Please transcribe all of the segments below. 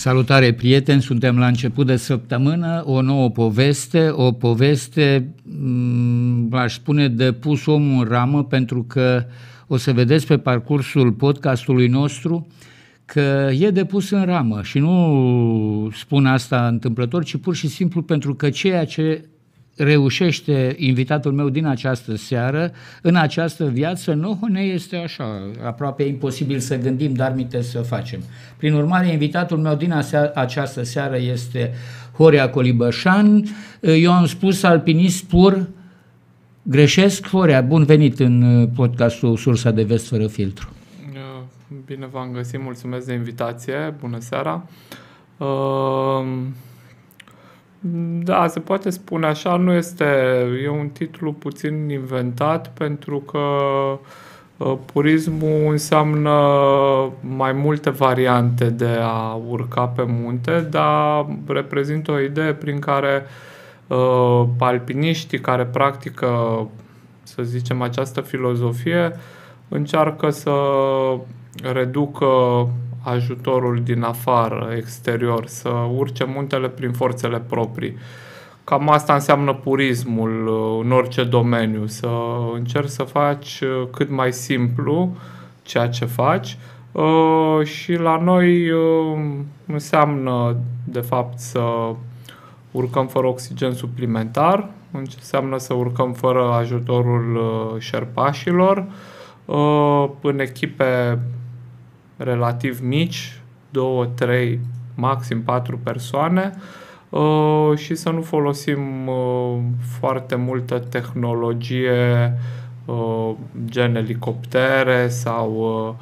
Salutare, prieteni! Suntem la început de săptămână, o nouă poveste, aș spune, de pus omul în ramă, pentru că o să vedeți pe parcursul podcastului nostru că e de pus în ramă și nu spun asta întâmplător, ci pur și simplu pentru că ceea ce reușește invitatul meu din această seară, în această viață, nouă ne este așa, aproape imposibil să gândim, dar minte să facem. Prin urmare, invitatul meu din această seară este Horea Colibășan. Eu am spus alpinist pur, greșesc? Horea, bun venit în podcastul Sursa de Vest fără filtru. Bine v-am găsit, mulțumesc de invitație, bună seara. Da, se poate spune așa, e un titlu puțin inventat, pentru că purismul înseamnă mai multe variante de a urca pe munte, dar reprezintă o idee prin care alpiniștii care practică, să zicem, această filozofie încearcă să reducă ajutorul din afară, exterior, să urce muntele prin forțele proprii. Cam asta înseamnă purismul în orice domeniu, să încerci să faci cât mai simplu ceea ce faci și la noi înseamnă, de fapt, să urcăm fără oxigen suplimentar, înseamnă să urcăm fără ajutorul șerpașilor, în echipe relativ mici, 2, 3, maxim 4 persoane, și să nu folosim foarte multă tehnologie gen elicoptere sau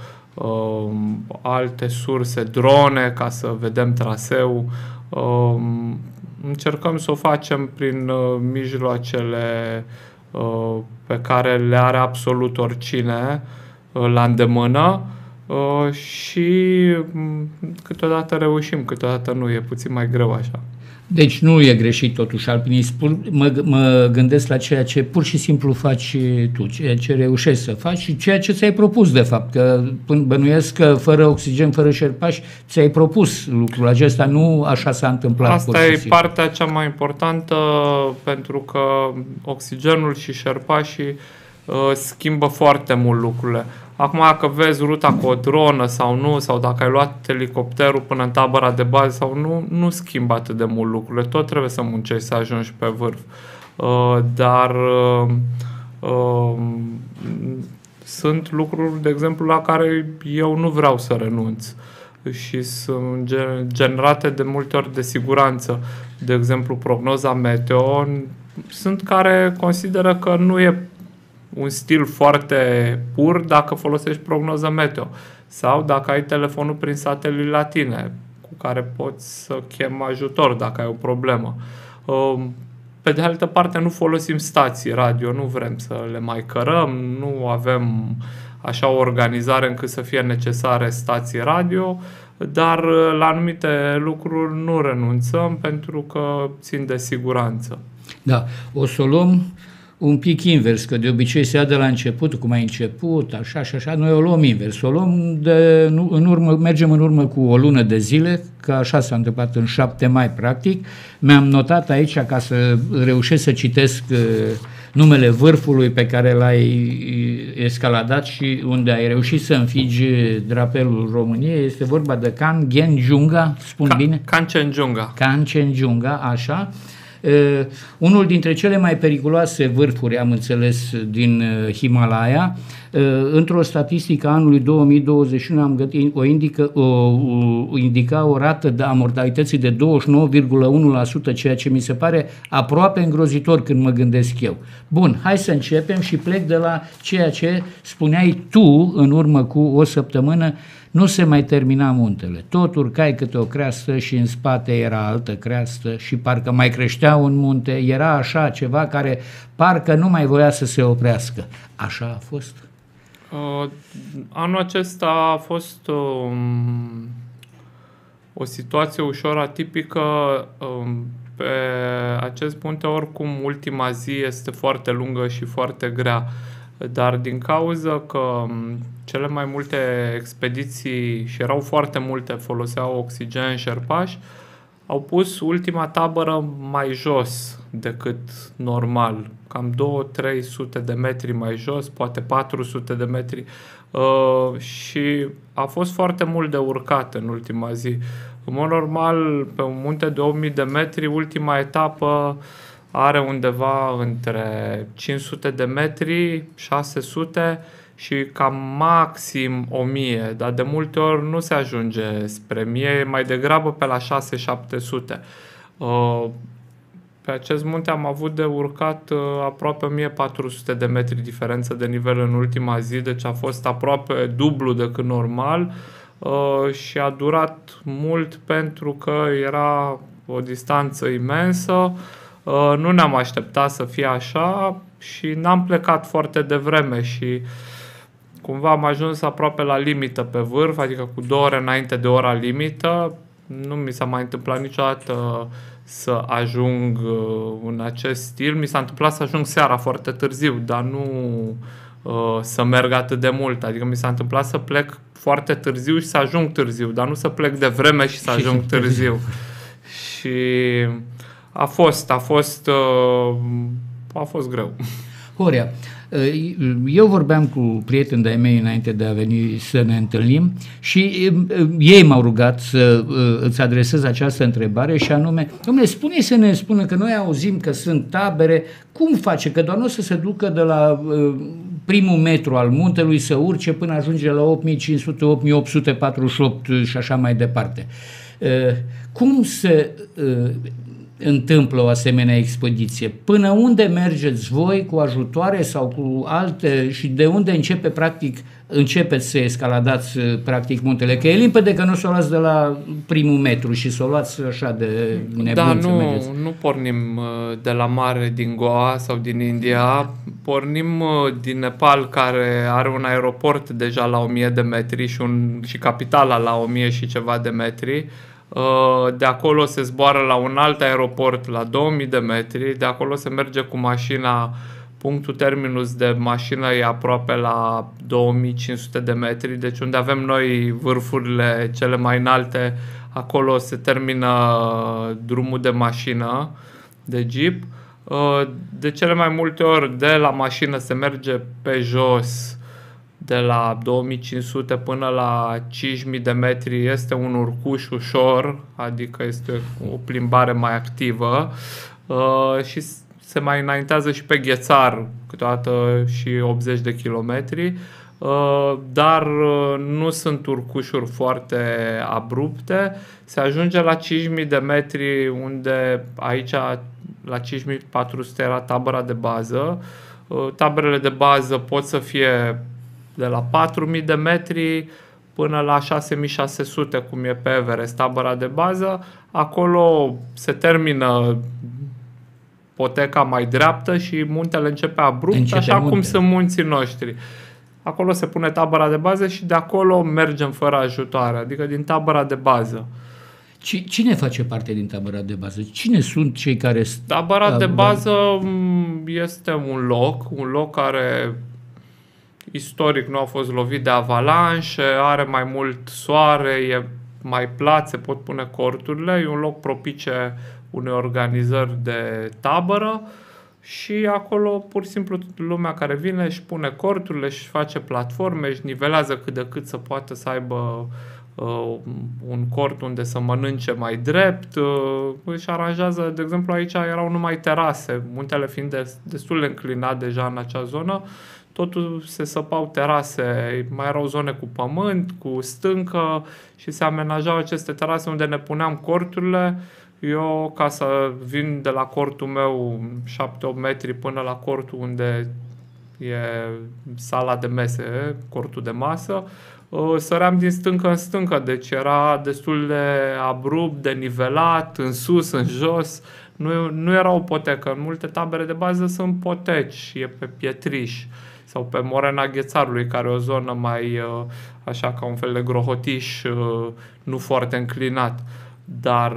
alte surse, drone, ca să vedem traseu. Încercăm să o facem prin mijloacele pe care le are absolut oricine la îndemână. Și câteodată reușim, câteodată nu, e puțin mai greu așa. Deci nu e greșit totuși alpinist. Mă gândesc la ceea ce pur și simplu faci tu, ceea ce reușești să faci și ceea ce ți-ai propus de fapt. Că bănuiesc că fără oxigen, fără șerpași, ți-ai propus lucrul acesta, nu așa s-a întâmplat. Asta e partea cea mai importantă, pentru că oxigenul și șerpașii schimbă foarte mult lucrurile. Acum, dacă vezi ruta cu o dronă sau nu, sau dacă ai luat elicopterul până în tabăra de bază sau nu schimbă atât de mult lucrurile. Tot trebuie să muncești să ajungi pe vârf. Dar sunt lucruri, de exemplu, la care eu nu vreau să renunț și sunt generate de multe ori de siguranță. De exemplu, prognoza meteo. Sunt care consideră că nu e un stil foarte pur dacă folosești prognoză meteo sau dacă ai telefonul prin satelit la tine cu care poți să chemi ajutor dacă ai o problemă. Pe de altă parte, nu folosim stații radio, nu vrem să le mai cărăm, nu avem așa o organizare încât să fie necesare stații radio, dar la anumite lucruri nu renunțăm pentru că țin de siguranță. Da, o să o luăm un pic invers, că de obicei se ia de la început, cum ai început, așa și așa, noi o luăm invers, o luăm mergem în urmă cu o lună de zile, că așa s-a întâmplat în 7 mai, practic. Mi-am notat aici, ca să reușesc să citesc numele vârfului pe care l-ai escaladat și unde ai reușit să înfigi drapelul României, este vorba de Kanchenjunga, spun bine? Kanchenjunga, așa. Unul dintre cele mai periculoase vârfuri, am înțeles, din Himalaya. Într-o statistică a anului 2021 am găsit indica o rată a mortalității de 29,1%, ceea ce mi se pare aproape îngrozitor când mă gândesc eu. Bun, hai să începem și plec de la ceea ce spuneai tu în urmă cu o săptămână. Nu se mai termina muntele. Tot urcai câte o creastă și în spate era altă creastă și parcă mai creștea un munte. Era așa ceva care parcă nu mai voia să se oprească. Așa a fost? Anul acesta a fost o situație ușor atipică. Pe acest munte, oricum, ultima zi este foarte lungă și foarte grea. dar din cauza că cele mai multe expediții, și erau foarte multe, foloseau oxigen șerpași, au pus ultima tabără mai jos decât normal, cam 200-300 de metri mai jos, poate 400 de metri, și a fost foarte mult de urcat în ultima zi. În mod normal, pe un munte de 8000 de metri, ultima etapă are undeva între 500 de metri, 600 și cam maxim 1000, dar de multe ori nu se ajunge spre 1000, e mai degrabă pe la 600-700. Pe acest munte am avut de urcat aproape 1400 de metri diferență de nivel în ultima zi, deci a fost aproape dublu decât normal și a durat mult pentru că era o distanță imensă. Nu ne-am așteptat să fie așa și n-am plecat foarte devreme și cumva am ajuns aproape la limită pe vârf, adică cu 2 ore înainte de ora limită. Nu mi s-a mai întâmplat niciodată să ajung în acest stil. Mi s-a întâmplat să ajung seara foarte târziu, dar nu să merg atât de mult. Adică mi s-a întâmplat să plec foarte târziu și să ajung târziu, dar nu să plec devreme și să ajung târziu. Și a fost greu. Horea, eu vorbeam cu prieteni de-ai mei înainte de a veni să ne întâlnim și ei m-au rugat să îți adresez această întrebare și anume, dom'le, spune că noi auzim că sunt tabere, cum face? Că doar nu o să se ducă de la primul metru al muntelui să urce până ajunge la 8500, 8848 și așa mai departe. Cum se întâmplă o asemenea expediție? Până unde mergeți voi cu ajutoare sau cu alte și de unde începeți să escaladați practic muntele? Că e limpede că nu s-o luați de la primul metru și s-o luați așa de nebun. Da, nu pornim de la mare din Goa sau din India, pornim din Nepal, care are un aeroport deja la 1000 de metri și capitala la 1000 și ceva de metri. De acolo se zboară la un alt aeroport la 2000 de metri, de acolo se merge cu mașina, punctul terminus de mașină e aproape la 2500 de metri, deci unde avem noi vârfurile cele mai înalte, acolo se termină drumul de mașină, de jeep. De cele mai multe ori de la mașină se merge pe jos, de la 2500 până la 5000 de metri este un urcuș ușor, adică este o plimbare mai activă și se mai înaintează și pe ghețar, câteodată și 80 de kilometri, dar nu sunt urcușuri foarte abrupte. Se ajunge la 5000 de metri, unde aici la 5400 era tabăra de bază. Taberele de bază pot să fie de la 4000 de metri până la 6600, cum e pe Everest, tabăra de bază. Acolo se termină poteca mai dreaptă și muntele începe abrupt, cum sunt munții noștri. Acolo se pune tabăra de bază și de acolo mergem fără ajutoare, adică din tabăra de bază. Cine face parte din tabăra de bază? Cine sunt cei care... Tabăra de bază este un loc care istoric nu a fost lovit de avalanșe, are mai mult soare, e mai plat, se pot pune corturile, e un loc propice unei organizări de tabără și acolo pur și simplu lumea care vine își pune corturile, își face platforme, își nivelează cât de cât să poată să aibă un cort unde să mănânce mai drept, își aranjează, de exemplu aici erau numai terase, muntele fiind destul de înclinat deja în acea zonă, totul se săpau terase, mai erau zone cu pământ, cu stâncă și se amenajau aceste terase unde ne puneam corturile. Eu, ca să vin de la cortul meu 7-8 metri până la cortul unde e sala de mese, cortul de masă, săream din stâncă în stâncă, deci era destul de abrupt, de nivelat, în sus, în jos. Nu era o potecă. În multe tabere de bază sunt poteci, e pe pietriș sau pe Morena Ghețarului, care e o zonă mai așa ca un fel de grohotiș, nu foarte înclinat. Dar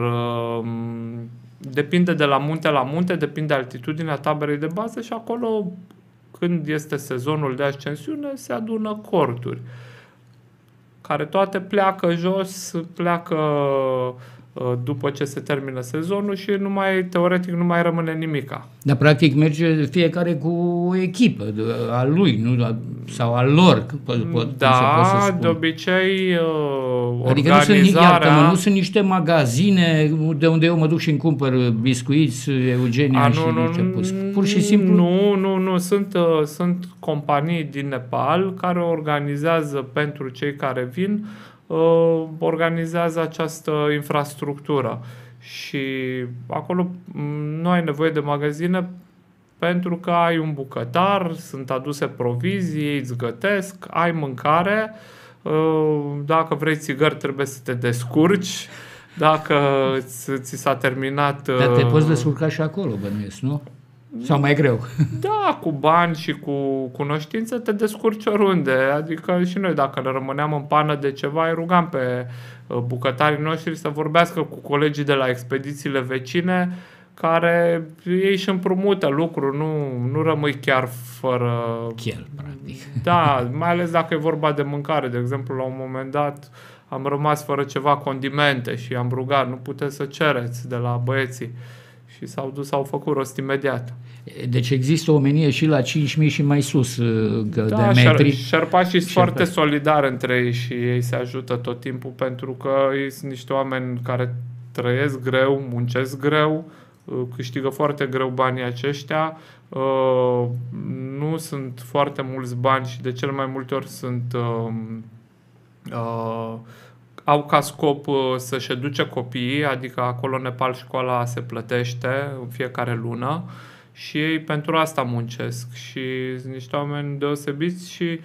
depinde de la munte la munte, depinde de altitudinea taberei de bază și acolo când este sezonul de ascensiune, se adună corturi, care toate pleacă jos, pleacă după ce se termină sezonul și teoretic nu mai rămâne nimica. Dar practic merge fiecare cu o echipă a lui, nu? Sau a lor, da, de obicei adică organizarea... nu sunt niște magazine de unde eu mă duc și îmi cumpăr biscuiți, Eugenia și niște puscă. Pur și simplu... Nu. Sunt companii din Nepal care organizează pentru cei care vin, organizează această infrastructură și acolo nu ai nevoie de magazine pentru că ai un bucătar, sunt aduse provizii, ei îți gătesc, ai mâncare, dacă vrei țigări trebuie să te descurci, dacă ți s-a terminat... Dar te poți descurca și acolo, bănuiesc, nu? Sau mai greu? Da, cu bani și cu cunoștință te descurci oriunde. Adică și noi, dacă ne rămâneam în pană de ceva, îi rugam pe bucătarii noștri să vorbească cu colegii de la expedițiile vecine, care ei își împrumută lucruri, nu rămâi chiar fără... Chel, practic. Da, mai ales dacă e vorba de mâncare. De exemplu, la un moment dat am rămas fără ceva condimente și am rugat, nu puteți să cereți de la băieții. Și s-au făcut rost imediat. Deci există o omenie și la 5.000 și mai sus de metri. Șerpașii sunt foarte solidari între ei și ei se ajută tot timpul pentru că ei sunt niște oameni care trăiesc greu, muncesc greu, câștigă foarte greu banii aceștia, nu sunt foarte mulți bani și de cele mai multe ori au ca scop să-și educe copiii, adică acolo în Nepal școala se plătește în fiecare lună și ei pentru asta muncesc și sunt niște oameni deosebiți și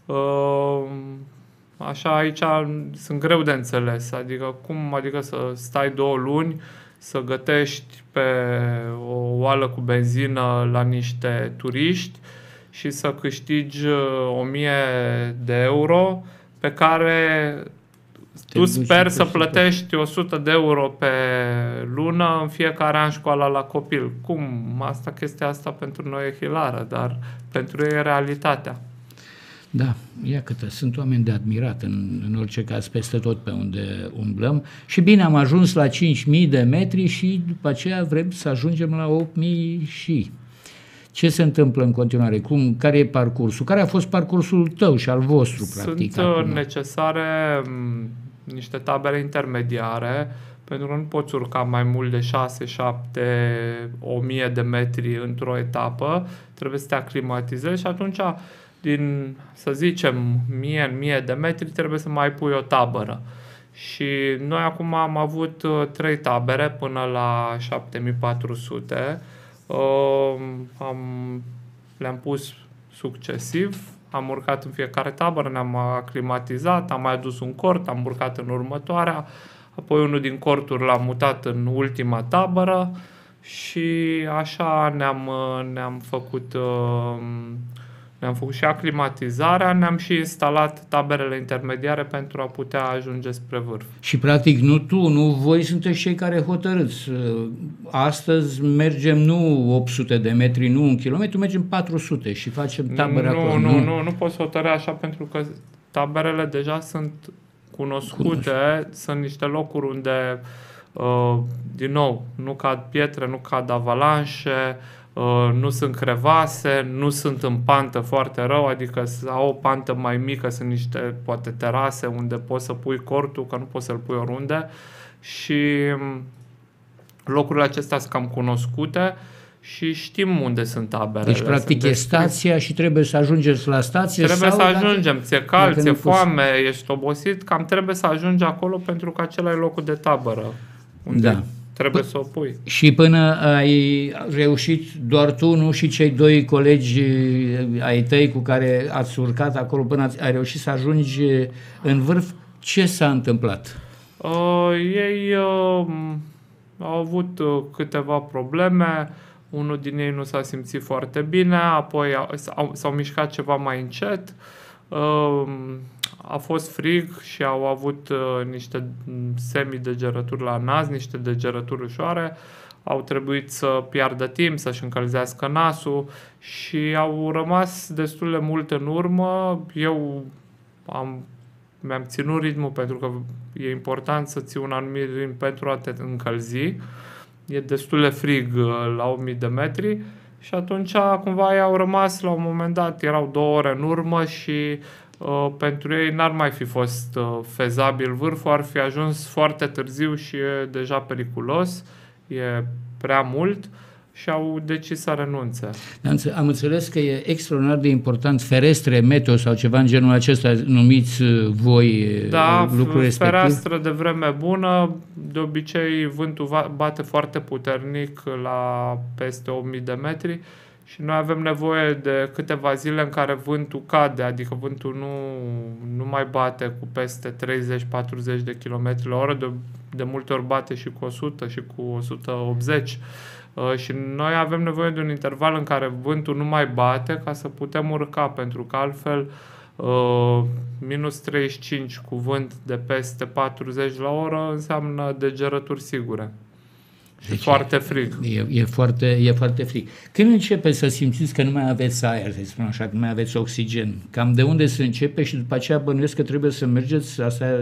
așa aici sunt greu de înțeles, adică să stai 2 luni să gătești pe o oală cu benzină la niște turiști și să câștigi 1000 de euro pe care tu sper să plătești 100 de euro pe lună în fiecare an școala la copil. Cum? Chestia asta pentru noi e hilară, dar pentru ei e realitatea. Da, iată, sunt oameni de admirat în orice caz peste tot pe unde umblăm și bine, am ajuns la 5.000 de metri și după aceea vrem să ajungem la 8.000 și... Ce se întâmplă în continuare? Care e parcursul? Care a fost parcursul tău și al vostru, practic? Sunt necesare niște tabere intermediare, pentru că nu poți urca mai mult de 6, 7, 1000 de metri într-o etapă. Trebuie să te aclimatizezi și atunci, din, să zicem, 1000 de metri, trebuie să mai pui o tabără. Și noi acum am avut 3 tabere până la 7400. Le-am pus succesiv, am urcat în fiecare tabără, ne-am aclimatizat, am mai adus un cort, am urcat în următoarea, apoi unul din corturi l-am mutat în ultima tabără și așa ne-am făcut și aclimatizarea, ne-am și instalat taberele intermediare pentru a putea ajunge spre vârf. Și practic nu voi sunteți cei care hotărâți. Astăzi mergem nu 800 de metri, nu 1 kilometru, mergem 400 și facem tabără acolo. Nu poți hotărâ așa pentru că taberele deja sunt cunoscute, sunt niște locuri unde, din nou, nu cad pietre, nu cad avalanșe, nu sunt crevase, nu sunt în pantă foarte rău, adică au o pantă mai mică, sunt niște, poate, terase unde poți să pui cortul, că nu poți să-l pui oriunde și locurile acestea sunt cam cunoscute și știm unde sunt taberele. Deci, practic, e stația și trebuie să ajungeți la stație? Trebuie să ajungem, ți-e cald, ți-e foame, ești obosit, cam trebuie să ajungi acolo pentru că acela e locul de tabără unde trebuie să o pui. Și până ai reușit doar tu, nu și cei 2 colegi ai tăi cu care ați urcat acolo, până ai reușit să ajungi în vârf, ce s-a întâmplat? Ei au avut câteva probleme, unul din ei nu s-a simțit foarte bine, apoi s-au mișcat ceva mai încet, a fost frig și au avut niște semidegerături la nas, niște degerături ușoare, au trebuit să piardă timp, să-și încălzească nasul și au rămas destul de mult în urmă. Eu mi-am ținut ritmul pentru că e important să ții un anumit ritm pentru a te încălzi. E destul de frig la 8000 de metri și atunci cumva ei au rămas la un moment dat, erau 2 ore în urmă și pentru ei n-ar mai fi fost fezabil vârful, ar fi ajuns foarte târziu și e deja periculos, e prea mult și au decis să renunțe. Am înțeles că e extraordinar de important ferestre meteo sau ceva în genul acesta, numiți voi lucrul respectiv? Fereastră de vreme bună, de obicei vântul bate foarte puternic la peste 8000 de metri și noi avem nevoie de câteva zile în care vântul cade, adică vântul nu mai bate cu peste 30-40 de km la oră, de multe ori bate și cu 100 și cu 180 și noi avem nevoie de un interval în care vântul nu mai bate ca să putem urca, pentru că altfel minus 35 cu vânt de peste 40 la oră înseamnă degerături sigure. Deci foarte frig. E foarte frig. Când începe să simțiți că nu mai aveți aer, să spun așa, că nu mai aveți oxigen? Cam de unde se începe și după aceea bănuiesc că trebuie să mergeți, asta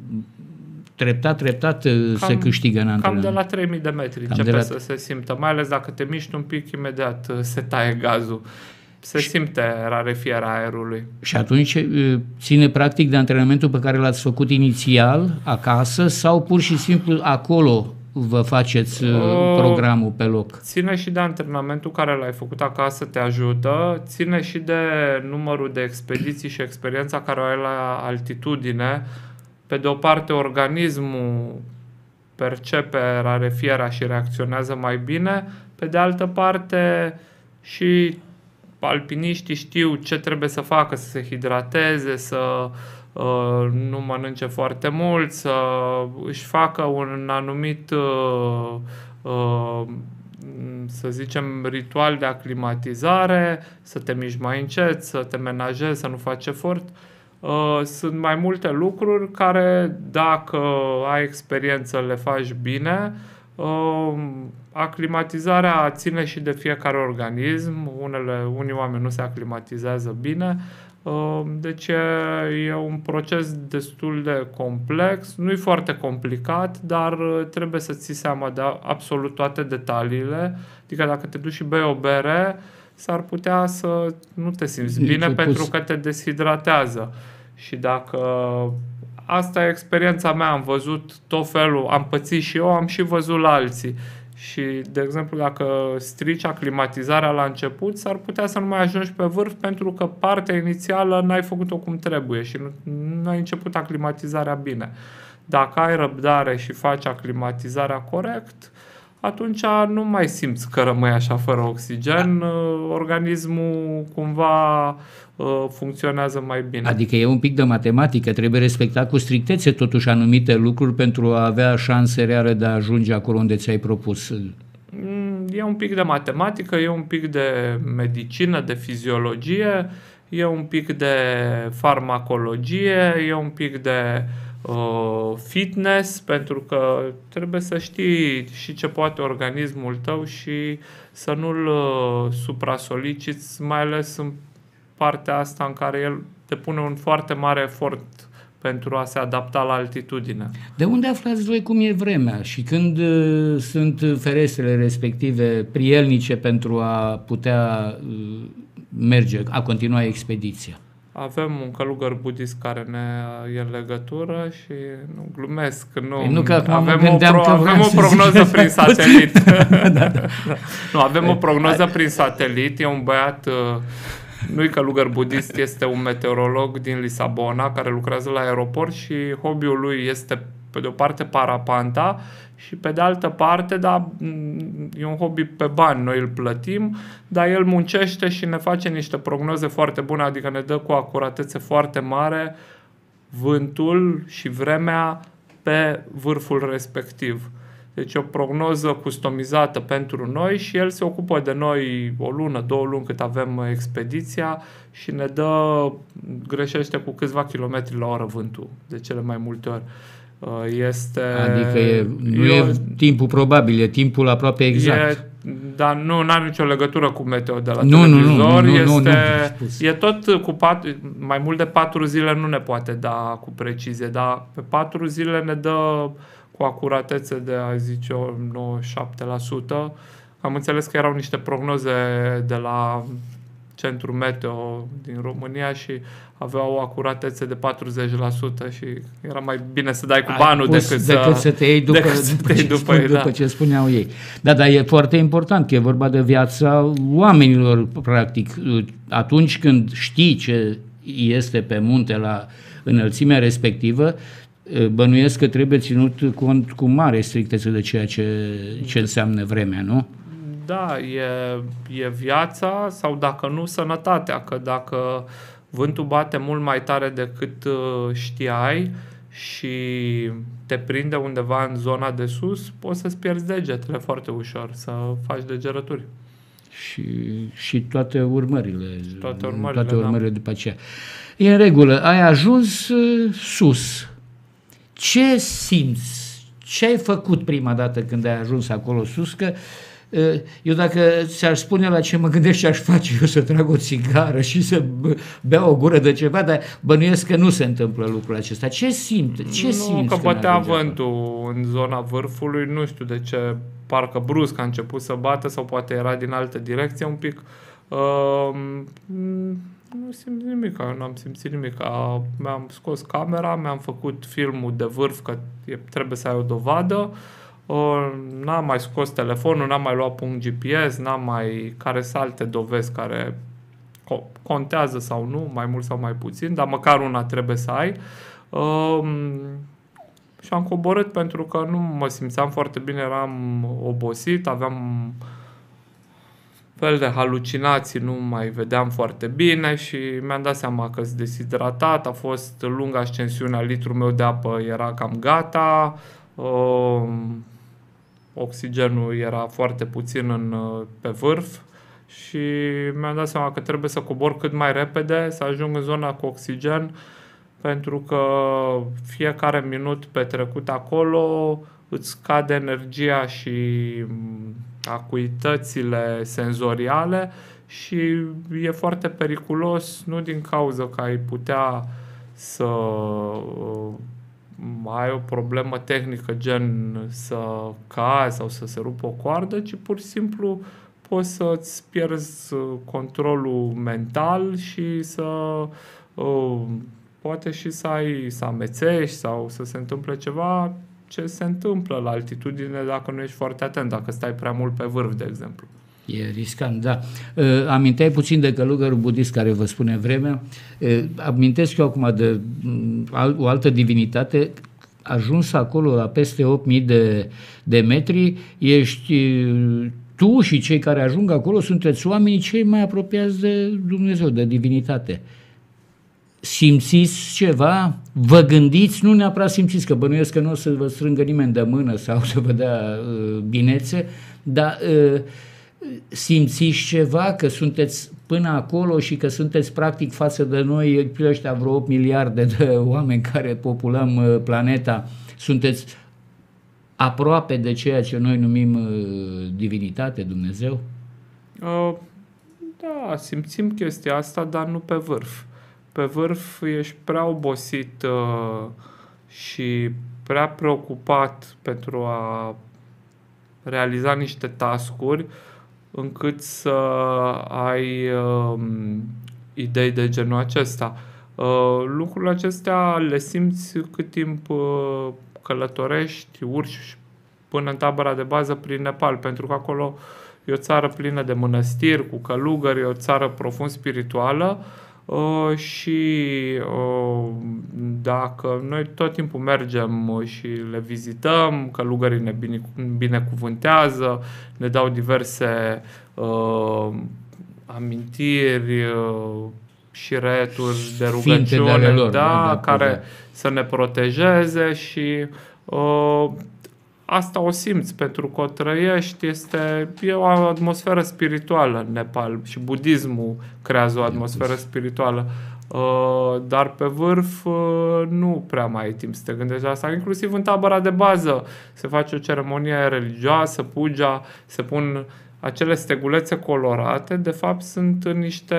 treptat se câștigă în antrenament. Cam de la 3000 de metri începe să se simtă, mai ales dacă te miști un pic, imediat se taie gazul. Se simte rarefierea aerului. Și atunci ține practic de antrenamentul pe care l-ați făcut inițial acasă sau pur și simplu acolo vă faceți programul pe loc? Ține și de antrenamentul care l-ai făcut acasă, te ajută, ține și de numărul de expediții și experiența care o ai la altitudine. Pe de o parte, organismul percepe rarefierea și reacționează mai bine, pe de altă parte și alpiniștii știu ce trebuie să facă, să se hidrateze, să nu mănânce foarte mult, să își facă un anumit, să zicem, ritual de aclimatizare, să te miști mai încet, să te menajezi, să nu faci efort. Sunt mai multe lucruri care, dacă ai experiență, le faci bine. Aclimatizarea ține și de fiecare organism. Unii oameni nu se aclimatizează bine. Deci e un proces destul de complex, nu e foarte complicat, dar trebuie să ții seama de absolut toate detaliile. Adică dacă te duci și bei o bere, s-ar putea să nu te simți bine pentru că te deshidratează. Și dacă asta e experiența mea, am văzut tot felul, am pățit și eu, am și văzut la alții. Și, de exemplu, dacă strici aclimatizarea la început, s-ar putea să nu mai ajungi pe vârf pentru că partea inițială n-ai făcut-o cum trebuie și nu ai început aclimatizarea bine. Dacă ai răbdare și faci aclimatizarea corect, atunci nu mai simți că rămâi așa fără oxigen, organismul cumva funcționează mai bine. Adică e un pic de matematică, trebuie respectat cu strictețe totuși anumite lucruri pentru a avea șanse reale de a ajunge acolo unde ți-ai propus. E un pic de matematică, e un pic de medicină, de fiziologie, e un pic de farmacologie, e un pic de fitness, pentru că trebuie să știi și ce poate organismul tău și să nu-l supra-soliciți, mai ales în partea asta în care el depune un foarte mare efort pentru a se adapta la altitudine. De unde aflați voi cum e vremea și când sunt ferestrele respective prielnice pentru a putea merge, a continua expediția? Avem un călugăr budist care ne e în legătură și nu glumesc, avem o prognoză prin satelit. Nu, avem o prognoză prin satelit, e un băiat, nu-i călugăr budist, este un meteorolog din Lisabona care lucrează la aeroport și hobby-ul lui este pe de o parte parapanta și pe de altă parte, da, e un hobby pe bani, noi îl plătim, dar el muncește și ne face niște prognoze foarte bune, adică ne dă cu acuratețe foarte mare vântul și vremea pe vârful respectiv. Deci o prognoză customizată pentru noi și el se ocupă de noi o lună, 2 luni cât avem expediția și ne greșește cu câțiva kilometri la oră vântul, de cele mai multe ori. Adică nu e timpul probabil, e timpul aproape exact. Dar nu are nicio legătură cu meteo de la televizor. E tot cu mai mult de 4 zile nu ne poate da cu precizie, dar pe 4 zile ne dă cu acuratețe de, a zice eu, 97%. Am înțeles că erau niște prognoze de la Centrul Meteo din România și aveau o acuratețe de 40% și era mai bine să dai cu banul decât să te iei după ce spuneau ei. Da, dar e foarte important că e vorba de viața oamenilor, practic. Atunci când știi ce este pe munte la înălțimea respectivă, bănuiesc că trebuie ținut cont cu mare strictețe de ceea ce înseamnă vremea, nu? Da, e viața sau dacă nu sănătatea, că dacă vântul bate mult mai tare decât știai și te prinde undeva în zona de sus, poți să-ți pierzi degetele foarte ușor, să faci degerături. Și toate urmările. Toate urmările după aceea. E în regulă, ai ajuns sus. Ce simți? Ce ai făcut prima dată când ai ajuns acolo sus? Că eu dacă ți-aș spune la ce mă gândesc ce aș face eu, să trag o țigară și să beau o gură de ceva, dar bănuiesc că nu se întâmplă lucrul acesta. Ce simți? Nu, că bătea vântul în zona vârfului, nu știu de ce, parcă brusc a început să bată sau poate era din altă direcție un pic. Nu simt nimic, nu am simțit nimic. Mi-am scos camera, mi-am făcut filmul de vârf, că trebuie să ai o dovadă. N-am mai scos telefonul, n-am mai luat punct GPS, care sunt alte dovezi care contează sau nu, mai mult sau mai puțin, dar măcar una trebuie să ai. Și am coborât pentru că nu mă simțeam foarte bine, eram obosit, aveam fel de halucinații, nu mai vedeam foarte bine și mi-am dat seama că sunt deshidratat, a fost lungă ascensiunea, litrul meu de apă era cam gata, oxigenul era foarte puțin pe vârf și mi-am dat seama că trebuie să cobor cât mai repede, să ajung în zona cu oxigen, pentru că fiecare minut petrecut acolo îți scade energia și acuitățile senzoriale și e foarte periculos, nu din cauza că ai putea să ai o problemă tehnică, gen să cazi sau să se rupă o coardă, ci pur și simplu poți să-ți pierzi controlul mental și poate și să amețești sau să se întâmple ceva ce se întâmplă la altitudine dacă nu ești foarte atent, dacă stai prea mult pe vârf, de exemplu. E riscant, da. Aminteai puțin de călugărul budist care vă spune vremea. Amintesc eu acum de o altă divinitate. Ajuns acolo la peste 8000 de metri, ești tu și cei care ajung acolo sunteți oamenii cei mai apropiați de Dumnezeu, de divinitate. Simțiți ceva? Vă gândiți? Nu neapărat simțiți, că bănuiesc că nu o să vă strângă nimeni de mână sau să vă dea binețe, dar simțiți ceva, că sunteți până acolo și că sunteți practic față de noi, ăștia vreo 8 miliarde de oameni care populăm planeta, sunteți aproape de ceea ce noi numim divinitate, Dumnezeu? Da, simțim chestia asta, dar nu pe vârf. Pe vârf ești prea obosit și prea preocupat pentru a realiza niște task-uri încât să ai idei de genul acesta. Lucrurile acestea le simți cât timp călătorești, urci până în tabăra de bază prin Nepal, pentru că acolo e o țară plină de mănăstiri, cu călugări, e o țară profund spirituală și dacă noi tot timpul mergem și le vizităm, călugării ne binecuvântează, ne dau diverse amintiri și returi de rugăciune, lor, care să ne protejeze și asta o simți pentru că o trăiești, e o atmosferă spirituală în Nepal și budismul creează o atmosferă spirituală. Dar pe vârf nu prea mai ai timp să te gândești la asta. Inclusiv în tabăra de bază se face o ceremonie religioasă, puja, se pun acele stegulețe colorate, de fapt sunt niște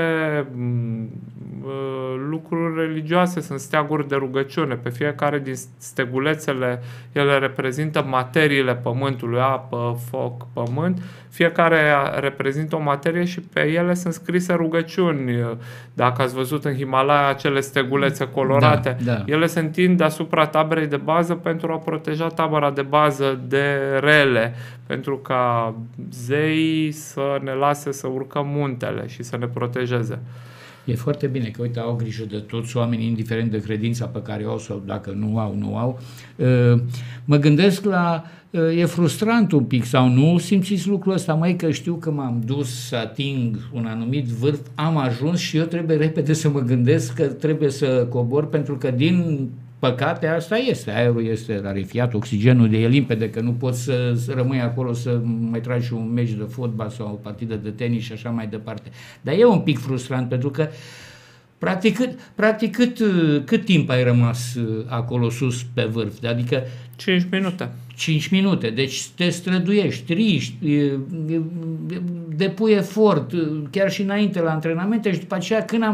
lucruri religioase, sunt steaguri de rugăciune. Pe fiecare din stegulețele, ele reprezintă materiile pământului, apă, foc, pământ. Fiecare reprezintă o materie și pe ele sunt scrise rugăciuni. Dacă ați văzut în Himalaya acele stegulețe colorate, ele se întind deasupra taberei de bază pentru a proteja tabăra de bază de rele, pentru ca zeii să ne lase să urcăm muntele și să ne protejeze. E foarte bine că, uite, au grijă de toți oamenii, indiferent de credința pe care o au sau dacă nu au. Mă gândesc la... E frustrant un pic sau nu simțiți lucrul ăsta, măi, că știu că m-am dus să ating un anumit vârf, am ajuns și eu trebuie repede să mă gândesc că trebuie să cobor, pentru că din păcate asta este, aerul este rarefiat, oxigenul e limpede, că nu poți să rămâi acolo să mai tragi un meci de fotbal sau o partidă de tenis și așa mai departe. Dar e un pic frustrant pentru că practic cât timp ai rămas acolo sus pe vârf? Adică 5 minute. 5 minute, deci te străduiești, riști, depui efort, chiar și înainte la antrenamente și după aceea când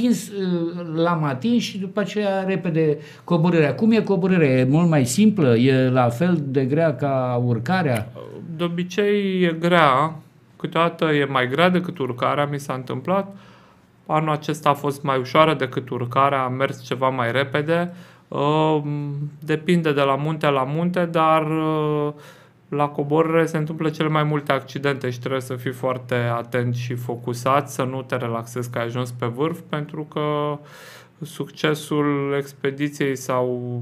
l-am atins și după aceea repede coborârea. Cum e coborârea? E mult mai simplă? E la fel de grea ca urcarea? De obicei e grea, câteodată e mai grea decât urcarea, mi s-a întâmplat. Anul acesta a fost mai ușoară decât urcarea, a mers ceva mai repede. Depinde de la munte la munte, dar la coborâre se întâmplă cele mai multe accidente și trebuie să fii foarte atent și focusat, să nu te relaxezi că ai ajuns pe vârf, pentru că succesul expediției sau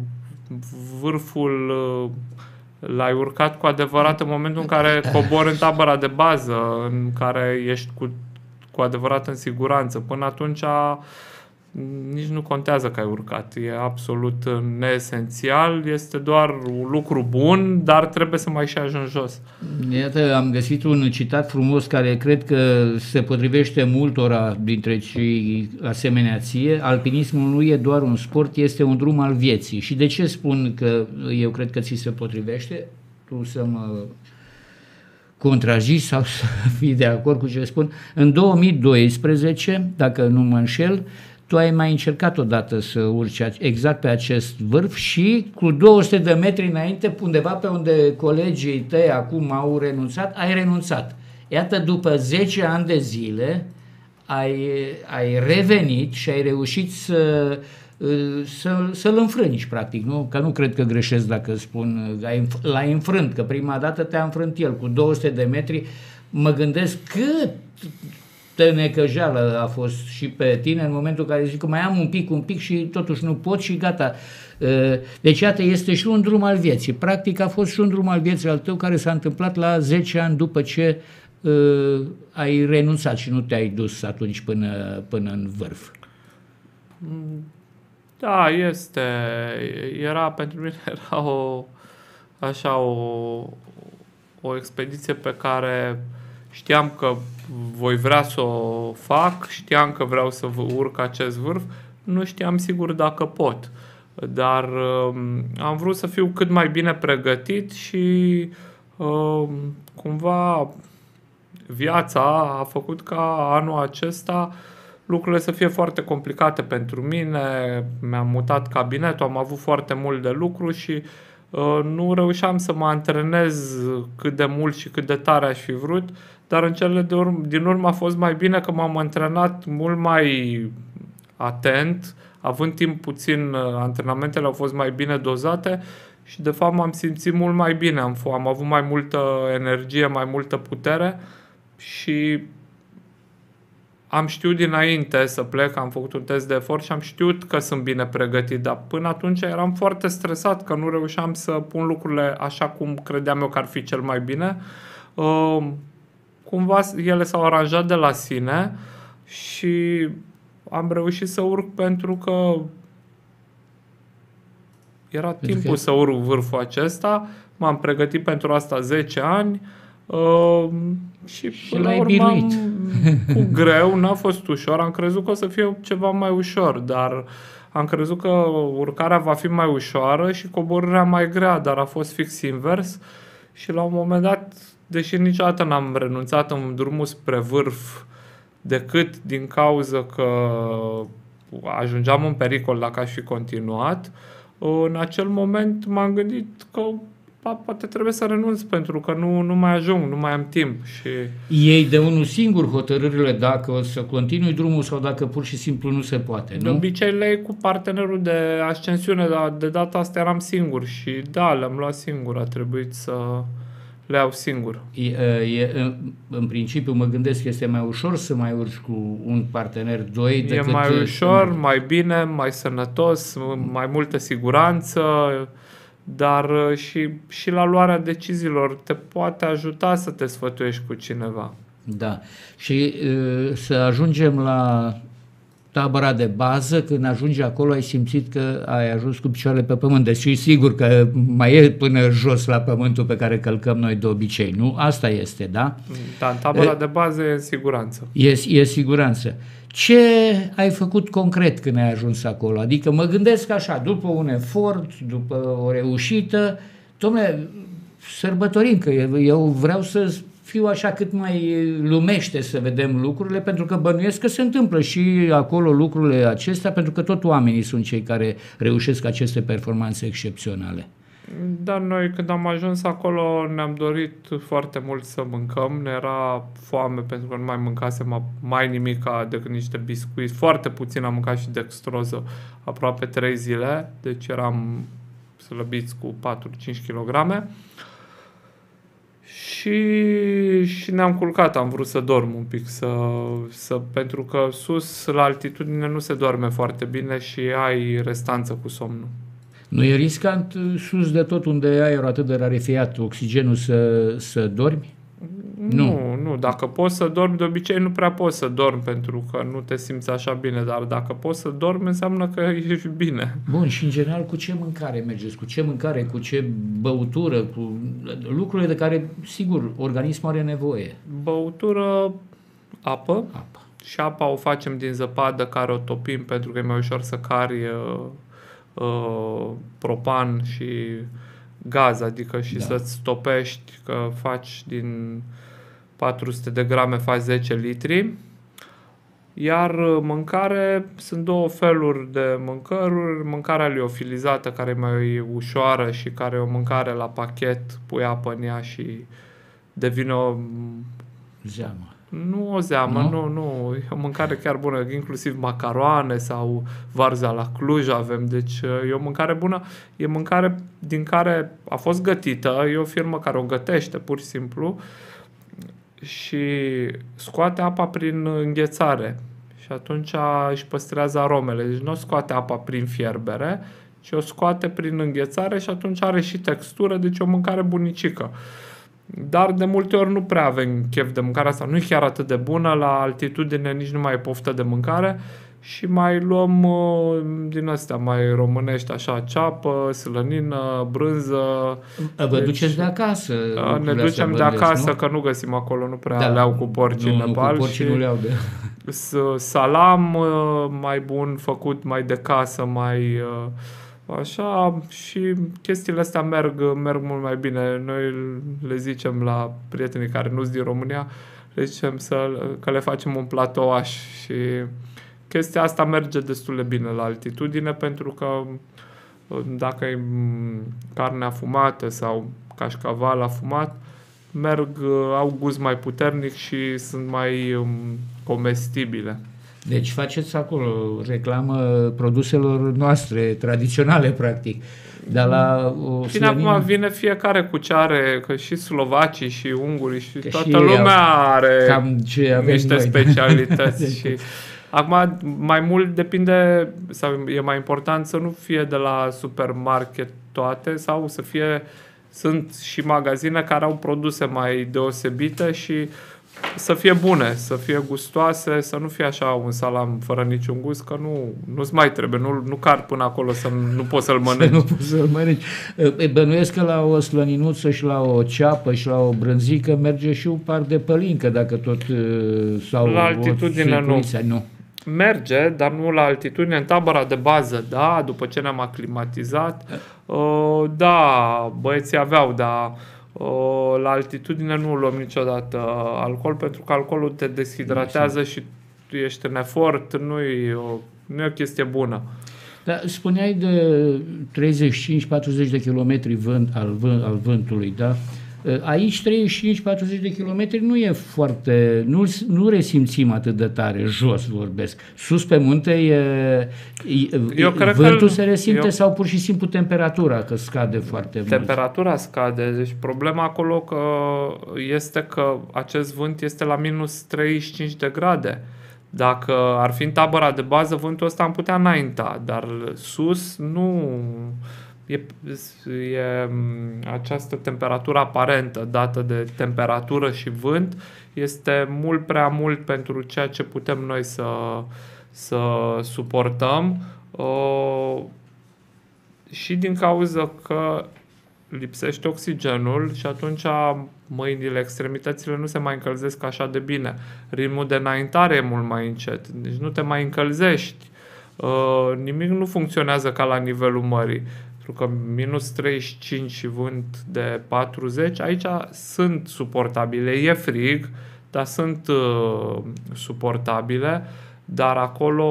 vârful l-ai urcat cu adevărat în momentul în care cobori în tabăra de bază, în care ești cu adevărat în siguranță. Până atunci nici nu contează că ai urcat. E absolut neesențial, este doar un lucru bun, dar trebuie să mai și ajungi jos. Iată, am găsit un citat frumos care cred că se potrivește multora dintre cei asemenea ție. Alpinismul nu e doar un sport, este un drum al vieții. Și de ce spun că eu cred că ți se potrivește? Tu să mă contrazici sau să fii de acord cu ce spun. În 2012, dacă nu mă înșel, tu ai mai încercat odată să urci exact pe acest vârf și cu 200 de metri înainte, undeva pe unde colegii tăi acum au renunțat, ai renunțat. Iată, după 10 ani de zile ai revenit și ai reușit să-l înfrângi, practic, nu? Că nu cred că greșesc dacă spun l-ai înfrânt, că prima dată te-a înfrânt el cu 200 de metri. Mă gândesc cât necăjeală a fost și pe tine în momentul în care zic că mai am un pic și totuși nu pot și gata. Deci iată, este și un drum al vieții. Practic a fost și un drum al vieții al tău care s-a întâmplat la 10 ani după ce ai renunțat și nu te-ai dus atunci până în vârf. Da, pentru mine era o expediție pe care știam că voi vrea să o fac, știam că vreau să urc acest vârf, nu știam sigur dacă pot, dar am vrut să fiu cât mai bine pregătit și cumva viața a făcut ca anul acesta lucrurile să fie foarte complicate pentru mine. Mi-am mutat cabinetul, am avut foarte mult de lucru și nu reușeam să mă antrenez cât de mult și cât de tare aș fi vrut, dar în cele din urmă a fost mai bine că m-am antrenat mult mai atent, având timp puțin, antrenamentele au fost mai bine dozate și de fapt m-am simțit mult mai bine, am avut mai multă energie, mai multă putere și am știut dinainte să plec, am făcut un test de efort și am știut că sunt bine pregătit, dar până atunci eram foarte stresat că nu reușeam să pun lucrurile așa cum credeam eu că ar fi cel mai bine. Cumva ele s-au aranjat de la sine și am reușit să urc pentru că era timpul să urc vârful acesta. M-am pregătit pentru asta 10 ani. Și până la urmă, cu greu, n-a fost ușor. Am crezut că o să fie ceva mai ușor, dar am crezut că urcarea va fi mai ușoară și coborârea mai grea, dar a fost fix invers. Și la un moment dat, deși niciodată n-am renunțat în drumul spre vârf, decât din cauza că ajungeam în pericol dacă aș fi continuat, în acel moment m-am gândit că poate trebuie să renunț pentru că nu mai ajung, nu mai am timp. Și iei de unul singur hotărârile dacă o să continui drumul sau dacă pur și simplu nu se poate, nu? De obicei le iei cu partenerul de ascensiune, dar de data asta eram singur și da, le-am luat singur, a trebuit să le iau singur. În principiu mă gândesc că este mai ușor să mai urci cu un partener, doi, decât... E mai ușor, mai bine, mai sănătos, mai multă siguranță, dar și la luarea deciziilor te poate ajuta să te sfătuiești cu cineva. Da. Și să ajungem la tabăra de bază, când ajungi acolo ai simțit că ai ajuns cu picioarele pe pământ. Deci sigur că mai e până jos la pământul pe care călcăm noi de obicei, nu? Asta este, da? Da, în tabăra de bază e în siguranță. E siguranță. Ce ai făcut concret când ai ajuns acolo? Adică mă gândesc așa, după un efort, după o reușită, dom'le, sărbătorim, că eu vreau să fiu așa cât mai lumește să vedem lucrurile, pentru că bănuiesc că se întâmplă și acolo lucrurile acestea, pentru că tot oamenii sunt cei care reușesc aceste performanțe excepționale. Dar noi când am ajuns acolo ne-am dorit foarte mult să mâncăm, ne era foame pentru că nu mai mâncasem mai nimica decât niște biscuiți, foarte puțin am mâncat și dextroză, aproape 3 zile, deci eram slăbiți cu 4-5 kg. Și ne-am culcat, am vrut să dorm un pic, pentru că sus, la altitudine, nu se doarme foarte bine și ai restanță cu somnul. Nu e riscant sus de tot unde ai aerul atât de rarefiat, oxigenul, să dormi? Nu. Dacă poți să dormi, de obicei nu prea poți să dormi pentru că nu te simți așa bine, dar dacă poți să dormi, înseamnă că ești bine. Bun, și în general cu ce mâncare mergeți? Cu ce mâncare, cu ce băutură, cu lucrurile de care, sigur, organismul are nevoie? Băutură, apă. Și apa o facem din zăpadă care o topim pentru că e mai ușor să cari propan și gaz, adică și să-ți topești, că faci din 400 de grame, faci 10 litri. Iar mâncare, sunt 2 feluri de mâncăruri. Mâncarea liofilizată, care e mai ușoară și care e o mâncare la pachet, pui apă în ea și devine o zeamă. Nu o zeamă, nu. E o mâncare chiar bună, inclusiv macaroane sau varza la Cluj avem, deci e o mâncare bună. E mâncare din care a fost gătită, e o firmă care o gătește pur și simplu și scoate apa prin înghețare și atunci își păstrează aromele. Deci nu o scoate apa prin fierbere, ci o scoate prin înghețare și atunci are și textură, deci e o mâncare bunicică. Dar de multe ori nu prea avem chef de mâncare asta, nu e chiar atât de bună, la altitudine nici nu mai e poftă de mâncare și mai luăm din astea mai românești, așa, ceapă, slănină, brânză. Vă duceți de acasă? Ne ducem de acasă, nu? Că nu găsim acolo, nu prea leau cu porci în Nepal. Cu porcii nu leau de... Salam mai bun, făcut mai de casă, mai... Așa, și chestiile astea merg mult mai bine. Noi le zicem la prietenii care nu sunt din România, le zicem că le facem un platouaș și chestia asta merge destul de bine la altitudine, pentru că dacă e carne afumată sau cașcaval afumat, au gust mai puternic și sunt mai comestibile. Deci faceți acolo reclamă produselor noastre, tradiționale, practic. Dar la o Bine, acum vine fiecare cu ce are, că și slovacii și ungurii și toată lumea are niște specialități. Și acum mai mult depinde, sau e mai important să nu fie de la supermarket toate, sau să fie, sunt și magazine care au produse mai deosebite și să fie bune, să fie gustoase, să nu fie așa un salam fără niciun gust, că nu-ți mai trebuie, nu car până acolo să nu poți să-l mănânci. Nu poți să-l mănânci. Bănuiesc că la o slăninuță și la o ceapă și la o brânzică merge și un par de pălincă, dacă tot... Sau la altitudine nu. Merge, dar nu la altitudine, în tabăra de bază, da, după ce ne-am aclimatizat, da, băieții aveau, dar la altitudine nu luăm niciodată alcool, pentru că alcoolul te deshidratează și tu ești în efort, nu e o chestie bună. Dar spuneai de 35-40 de kilometri al vântului, da? Aici 35-40 de kilometri nu e foarte, nu resimțim atât de tare, jos vorbesc. Sus pe munte vântul se resimte sau pur și simplu temperatura, că scade foarte mult? Temperatura scade, deci problema acolo este că acest vânt este la minus 35 de grade. Dacă ar fi în tabăra de bază, vântul ăsta am putea înainta, dar sus nu... E această temperatură aparentă dată de temperatură și vânt este mult prea mult pentru ceea ce putem noi să suportăm și din cauza că lipsește oxigenul și atunci mâinile, extremitățile nu se mai încălzesc așa de bine. Ritmul de înaintare e mult mai încet, deci nu te mai încălzești. Nimic nu funcționează ca la nivelul mării. Pentru că minus 35 și vânt de 40, aici sunt suportabile. E frig, dar sunt suportabile, dar acolo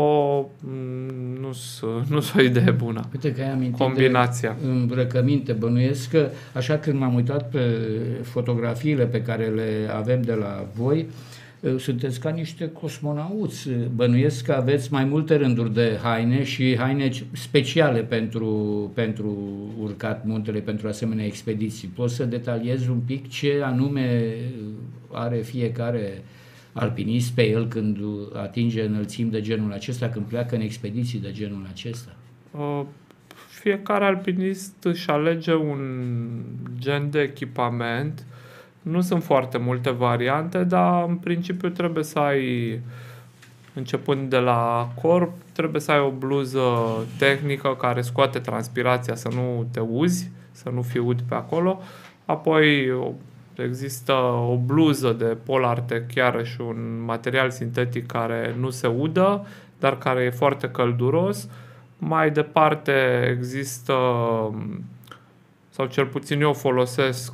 nu sunt o idee bună. Uite că ai amintit combinația. De îmbrăcăminte, bănuiesc că, așa când m-am uitat pe fotografiile pe care le avem de la voi, sunteți ca niște cosmonauți. Bănuiesc că aveți mai multe rânduri de haine și haine speciale pentru urcat muntele, pentru asemenea expediții. Poți să detaliezi un pic ce anume are fiecare alpinist pe el când atinge înălțimi de genul acesta, când pleacă în expediții de genul acesta? Fiecare alpinist își alege un gen de echipament. Nu sunt foarte multe variante, dar în principiu trebuie să ai, începând de la corp, trebuie să ai o bluză tehnică care scoate transpirația, să nu te uzi, să nu fii ud pe acolo. Apoi există o bluză de Polartec, iarăși un material sintetic care nu se udă, dar care e foarte călduros. Mai departe există, sau cel puțin eu folosesc,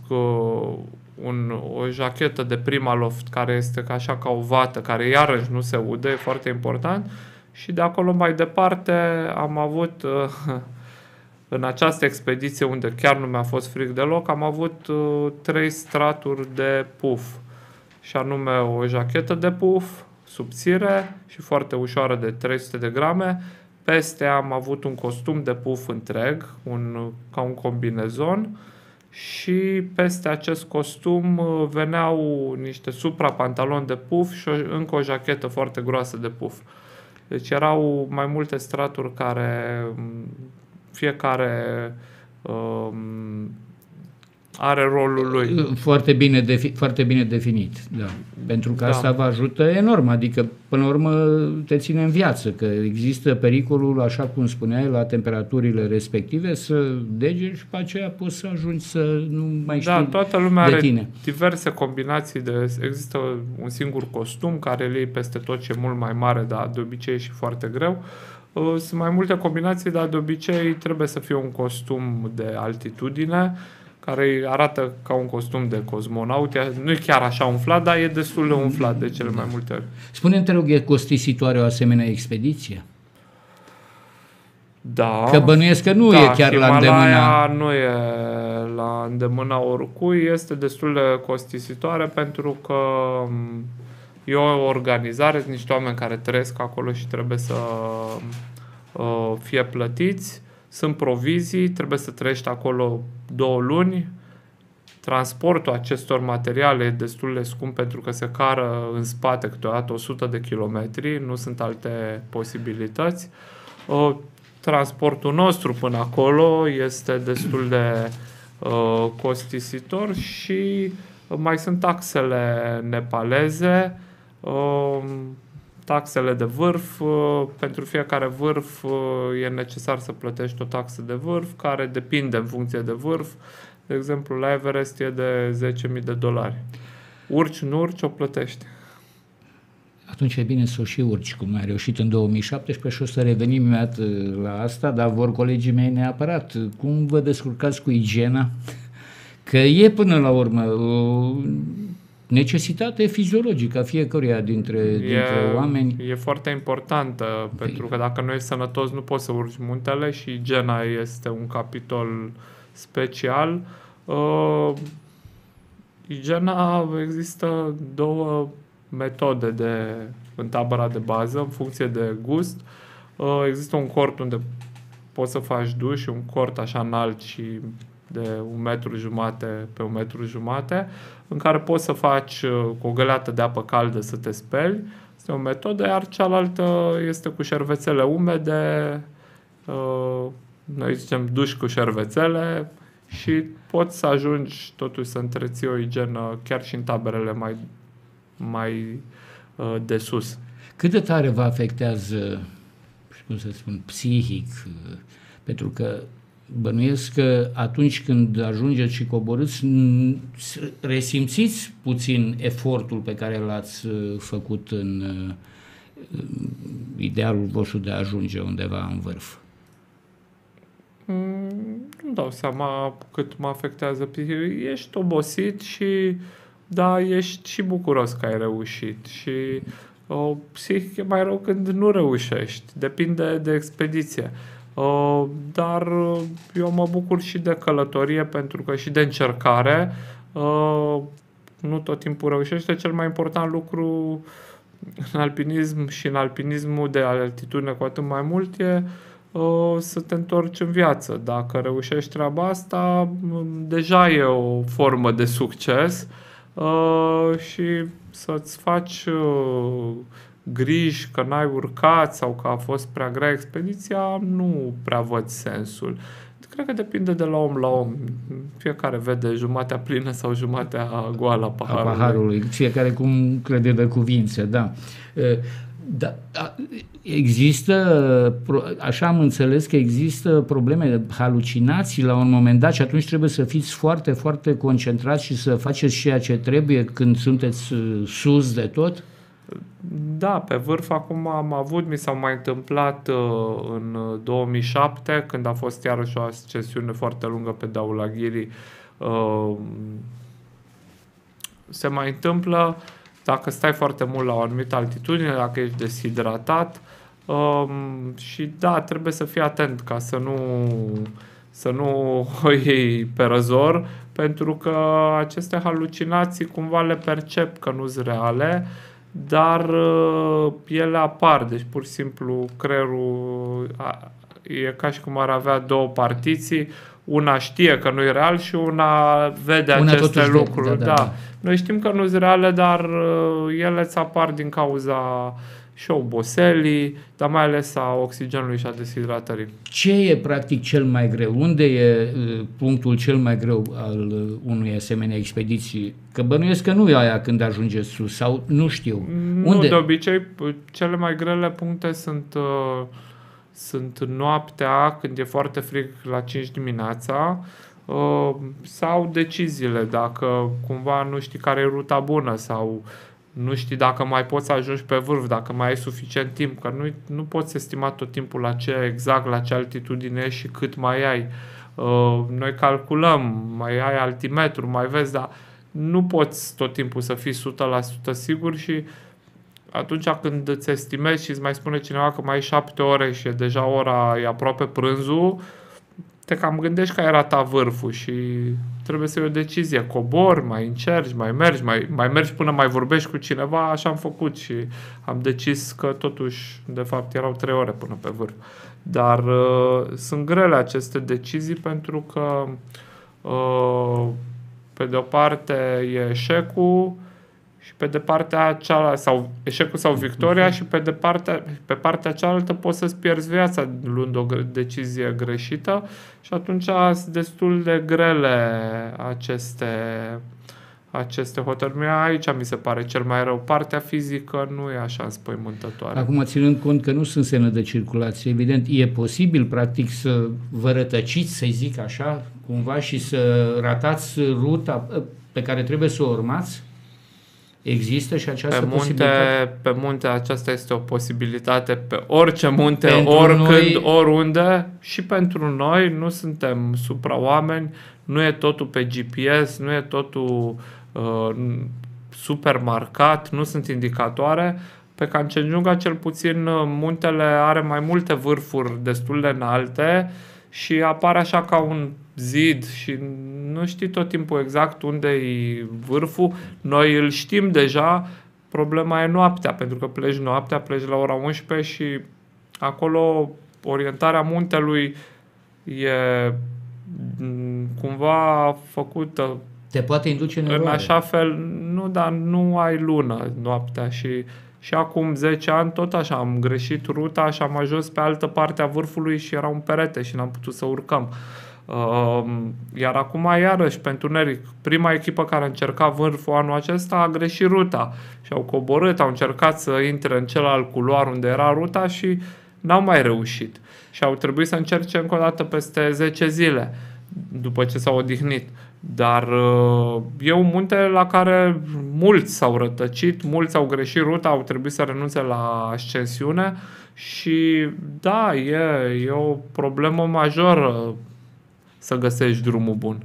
o jachetă de Primaloft care este așa ca o vată, care iarăși nu se udă, e foarte important. Și de acolo mai departe am avut, în această expediție unde chiar nu mi-a fost frig deloc, am avut 3 straturi de puf. Și anume o jachetă de puf subțire și foarte ușoară de 300 de grame. Peste am avut un costum de puf întreg, ca un combinezon. Și peste acest costum veneau niște suprapantaloni de puf și încă o jachetă foarte groasă de puf. Deci erau mai multe straturi care fiecare are rolul lui. Foarte bine definit, da. Pentru că asta vă ajută enorm, adică până la urmă te ține în viață, că există pericolul, așa cum spuneai, la temperaturile respective să degeri și pe aceea poți să ajungi să nu mai știi de tine. Da, toată lumea are diverse combinații există un singur costum care îl iei peste tot ce e mult mai mare, dar de obicei e și foarte greu. Sunt mai multe combinații, dar de obicei trebuie să fie un costum de altitudine, care arată ca un costum de cosmonaut. Nu e chiar așa umflat, dar e destul de umflat de cele mai multe ori. Spune-mi, te rog, e costisitoare o asemenea expediție? Da. Că bănuiesc că nu e chiar la îndemâna... nu e la îndemâna oricui, este destul de costisitoare pentru că e o organizare, sunt niște oameni care trăiesc acolo și trebuie să fie plătiți. Sunt provizii, trebuie să trăiești acolo 2 luni. Transportul acestor materiale e destul de scump pentru că se cară în spate câteodată 100 de kilometri, nu sunt alte posibilități. Transportul nostru până acolo este destul de costisitor și Mai sunt taxele nepaleze, taxele de vârf. Pentru fiecare vârf e necesar să plătești o taxă de vârf, care depinde în funcție de vârf. De exemplu, la Everest e de $10.000. Urci, nu urci, o plătești. Atunci e bine să o și urci, cum ai reușit în 2017 și o să revenim imediat la asta, dar vor colegii mei neapărat. Cum vă descurcați cu igiena? Că e până la urmă o necesitate fiziologică a fiecăruia dintre oameni. E foarte importantă, pentru că dacă nu ești sănătos nu poți să urci muntele și igiena este un capitol special. Igiena, există două metode în tabăra de bază, în funcție de gust. Există un cort unde poți să faci duș, un cort așa înalt și de 1,5 m pe 1,5 m, în care poți să faci cu o găleată de apă caldă să te speli. Este o metodă, iar cealaltă este cu șervețele umede, noi zicem duș cu șervețele, și poți să ajungi totuși să întreții o igienă chiar și în taberele mai de sus. Cât de tare vă afectează, cum să spun, psihic? Pentru că bănuiesc că atunci când ajungeți și coborâți, resimțiți puțin efortul pe care l-ați făcut în idealul vostru de a ajunge undeva în vârf. Nu dau seama cât mă afectează psihic. Ești obosit și da, ești și bucuros că ai reușit și psihic e mai rău când nu reușești. Depinde de expediție. Dar eu mă bucur și de călătorie, pentru că și de încercare. Nu tot timpul reușește. Cel mai important lucru în alpinism și în alpinismul de altitudine cu atât mai mult e să te întorci în viață. Dacă reușești treaba asta, deja e o formă de succes. Și să-ți faci griji că n-ai urcat sau că a fost prea grea expediția, nu prea văd sensul. Cred că depinde de la om la om. Fiecare vede jumatea plină sau jumatea goală a paharului. Fiecare cum crede de cuvință, da. Da, există, așa am înțeles că există probleme de halucinații la un moment dat și atunci trebuie să fiți foarte, foarte concentrați și să faceți ceea ce trebuie când sunteți sus de tot? Da, pe vârf acum am avut, mi s-a mai întâmplat în 2007, când a fost iarăși o ascensiune foarte lungă pe Dhaulagiri. Se mai întâmplă dacă stai foarte mult la o anumită altitudine, dacă ești deshidratat, și da, trebuie să fii atent ca să nu o iei pe răzor, pentru că aceste halucinații cumva le percep că nu sunt reale, dar ele apar, deci pur și simplu creierul e ca și cum ar avea două partiții, una știe că nu e real și una vede aceste lucruri. Da. Noi știm că nu sunt reale, dar ele îți apar din cauza și oboselii, dar mai ales a oxigenului și a deshidratării. Ce e practic cel mai greu? Unde e punctul cel mai greu al unui asemenea expediții? Că bănuiesc că nu e aia când ajungeți sus, sau nu știu. Nu, de obicei, cele mai grele puncte sunt noaptea, când e foarte frig, la 5 dimineața, sau deciziile, dacă cumva nu știi care e ruta bună sau nu știi dacă mai poți să ajungi pe vârf, dacă mai ai suficient timp, că nu poți estima tot timpul exact la ce altitudine ești și cât mai ai. Noi calculăm, mai ai altimetru, mai vezi, dar nu poți tot timpul să fii 100% sigur și atunci când îți estimezi și îți mai spune cineva că mai ai 7 ore și e deja e aproape prânzul, te cam gândești că ai ratat vârful și trebuie să iei o decizie. Cobori, mai încerci, mai mergi până mai vorbești cu cineva, așa am făcut și am decis că totuși, de fapt, erau 3 ore până pe vârf. Dar sunt grele aceste decizii pentru că pe de o parte e eșecul și pe de partea cealaltă, sau eșecul sau victoria, și pe partea cealaltă poți să-ți pierzi viața luând o decizie greșită și atunci sunt destul de grele aceste hotărâri. Aici mi se pare cel mai rău. Partea fizică nu e așa înspăimântătoare. Acum, ținând cont că nu sunt semne de circulație, evident, e posibil, practic, să vă rătăciți, să-i zic așa, cumva, și să ratați ruta pe care trebuie să o urmați? Există și această posibilitate? Pe munte aceasta este o posibilitate, pe orice munte, Pentru oricând, oriunde, și pentru noi. Nu suntem supraoameni, nu e totul pe GPS, nu e totul super marcat, nu sunt indicatoare. Pe Kanchenjunga, cel puțin, muntele are mai multe vârfuri destul de înalte și apare așa ca un zid și nu știi tot timpul exact unde e vârful. Noi îl știm deja, problema e noaptea, pentru că pleci noaptea, pleci la ora 11 și acolo orientarea muntelui e cumva făcută Te poate induce în în eroare. așa fel, nu, dar nu ai lună noaptea și acum 10 ani tot așa am greșit ruta și am ajuns pe altă parte a vârfului și era un perete și n-am putut să urcăm. Iar acum iarăși pe întuneric, prima echipă care a încercat vârful anul acesta a greșit ruta și au coborât, au încercat să intre în celălalt culoar unde era ruta și n-au mai reușit și au trebuit să încerce încă o dată peste 10 zile după ce s-au odihnit. Dar e un munte la care mulți s-au rătăcit, mulți au greșit ruta, au trebuit să renunțe la ascensiune și da, e o problemă majoră să găsești drumul bun.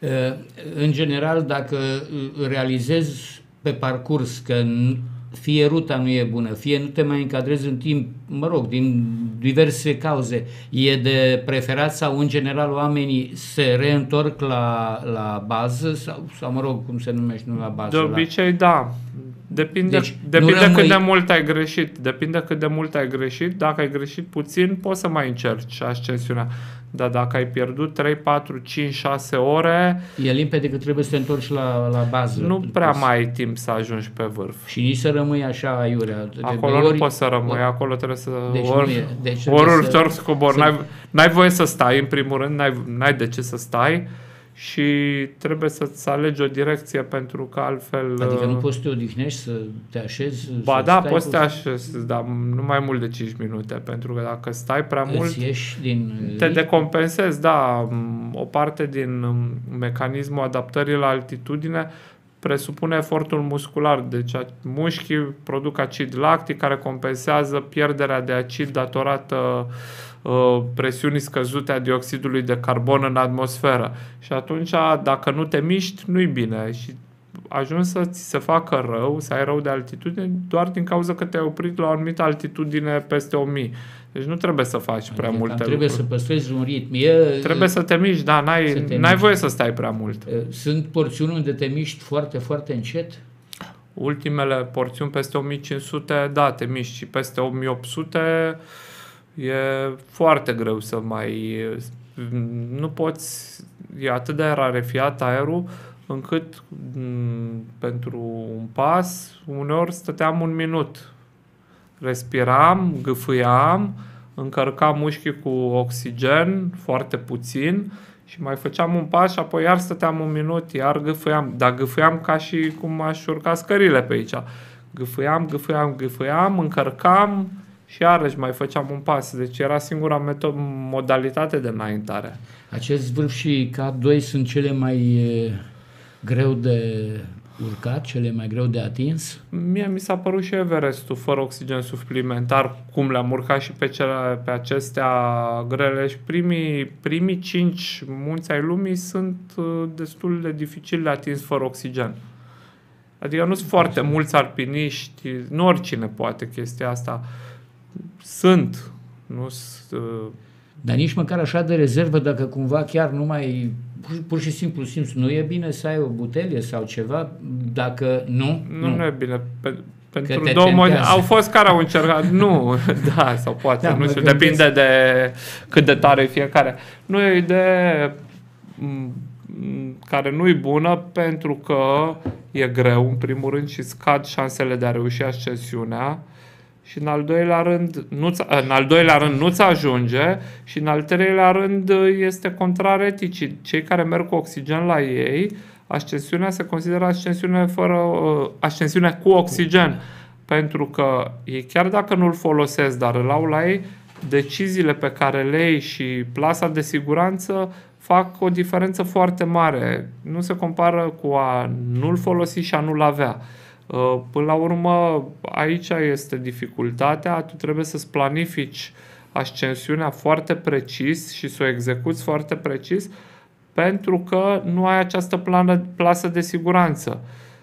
În general, dacă realizezi pe parcurs că fie ruta nu e bună, fie nu te mai încadrezi în timp, mă rog, din diverse cauze, e de preferat sau în general oamenii se reîntorc la bază sau mă rog, cum se numește, nu la bază? De obicei, da. Depinde rămâi... cât de mult ai greșit. Depinde cât de mult ai greșit. Dacă ai greșit puțin, poți să mai încerci ascensiunea. Dar dacă ai pierdut 3, 4, 5, 6 ore... E limpede că trebuie să te întorci la bază. Nu prea mai ai timp să ajungi pe vârf. Și nici să rămâi așa aiurea. Acolo nu poți să rămâi, acolo trebuie să... Deci ori să cobori. N-ai voie să stai, în primul rând, n-ai de ce să stai și trebuie să-ți alegi o direcție pentru că altfel... Adică nu poți să te odihnești, să te așezi? Ba da, poți să te așezi, dar nu mai mult de 5 minute, pentru că dacă stai prea mult, te decompensezi, da. O parte din mecanismul adaptării la altitudine presupune efortul muscular, deci mușchii produc acid lactic care compensează pierderea de acid datorată presiunii scăzute a dioxidului de carbon în atmosferă. Și atunci, dacă nu te miști, nu-i bine și ajungi să ți se facă rău, să ai rău de altitudine, doar din cauza că te-ai oprit la o anumită altitudine peste 1000. Deci nu trebuie să faci prea multe lucruri. Trebuie să păstrezi un ritm. Trebuie să te miști, da, n-ai voie să stai prea mult. Sunt porțiuni unde te miști foarte, foarte încet? Ultimele porțiuni peste 1500, da, te miști, și peste 1800 e foarte greu să mai... Nu poți... E atât de rarefiat aerul încât pentru un pas uneori stăteam 1 minut. Respiram, gâfâiam, încărcam mușchii cu oxigen foarte puțin și mai făceam un pas și apoi iar stăteam 1 minut, iar gâfâiam. Dar gâfâiam ca și cum aș urca scările pe aici. Gâfâiam, încărcam și iarăși mai făceam un pas. Deci era singura modalitate de înaintare. Acest vârf și K2 sunt cele mai greu de urcat, cele mai greu de atins? Mie mi s-a părut și Everestul fără oxigen suplimentar, cum le-am urcat și pe acestea grele. Și primii 5 munți ai lumii sunt destul de dificil de atins fără oxigen. Adică nu sunt foarte mulți alpiniști, nu oricine poate chestia asta. Sunt, nu sunt... Dar nici măcar așa de rezervă, dacă cumva chiar nu mai... Pur și simplu simți, nu e bine să ai o butelie sau ceva, dacă nu... Nu e bine. Pentru două au fost care au încercat, nu, da, sau poate, da, nu știu, depinde de cât de tare e fiecare. Nu e o idee care nu e bună pentru că e greu, în primul rând, și scad șansele de a reuși ascensiunea. Și în al doilea rând nu-ți ajunge și în al treilea rând este contrar eticii. Cei care merg cu oxigen la ei ascensiunea se consideră ascensiune cu oxigen. Pentru că ei, chiar dacă nu-l folosesc, dar îl au la ei, deciziile pe care le iei și plasa de siguranță fac o diferență foarte mare. Nu se compară cu a nu-l folosi și a nu-l avea. Până la urmă, aici este dificultatea. Tu trebuie să-ți planifici ascensiunea foarte precis și să o execuți foarte precis, pentru că nu ai această plasă de siguranță.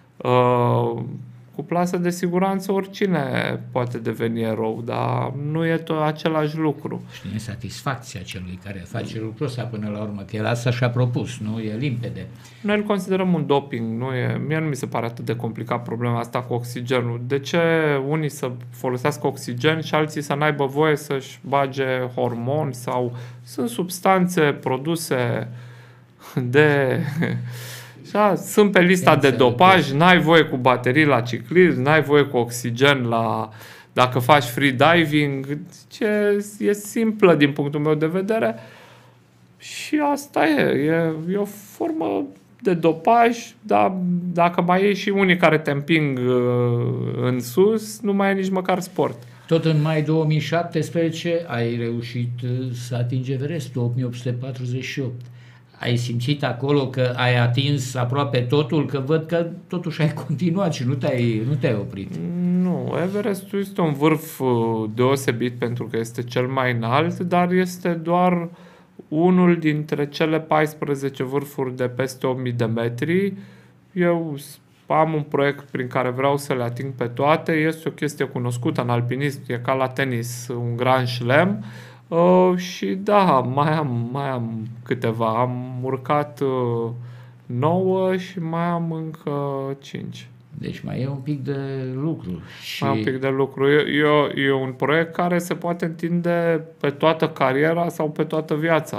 Cu plasă de siguranță oricine poate deveni erou, dar nu e tot același lucru. Și e satisfacția celui care face lucrul ăsta până la urmă, că el asta și-a propus, nu? E limpede. Noi îl considerăm un doping, mie nu mi se pare atât de complicat problema asta cu oxigenul. De ce unii să folosească oxigen și alții să n-aibă voie să-și bage hormoni sau sunt substanțe produse de... Da, sunt pe lista de dopaj, n-ai voie cu baterii la ciclism, n-ai voie cu oxigen dacă faci freediving. E simplă din punctul meu de vedere și asta e o formă de dopaj, dar dacă mai e și unii care te împing în sus, nu mai e nici măcar sport. Tot în mai 2017 ai reușit să atingi Everestul, 8848. Ai simțit acolo că ai atins aproape totul, că văd că totuși ai continuat și nu te-ai oprit. Nu, Everestul este un vârf deosebit pentru că este cel mai înalt, dar este doar unul dintre cele 14 vârfuri de peste 8000 de metri. Eu am un proiect prin care vreau să le ating pe toate. Este o chestie cunoscută în alpinism, e ca la tenis, un Grand Slam. Și da, mai am câteva. Am urcat 9 și mai am încă 5. Deci mai e un pic de lucru. Mai e un pic de lucru. E un proiect care se poate întinde pe toată cariera sau pe toată viața.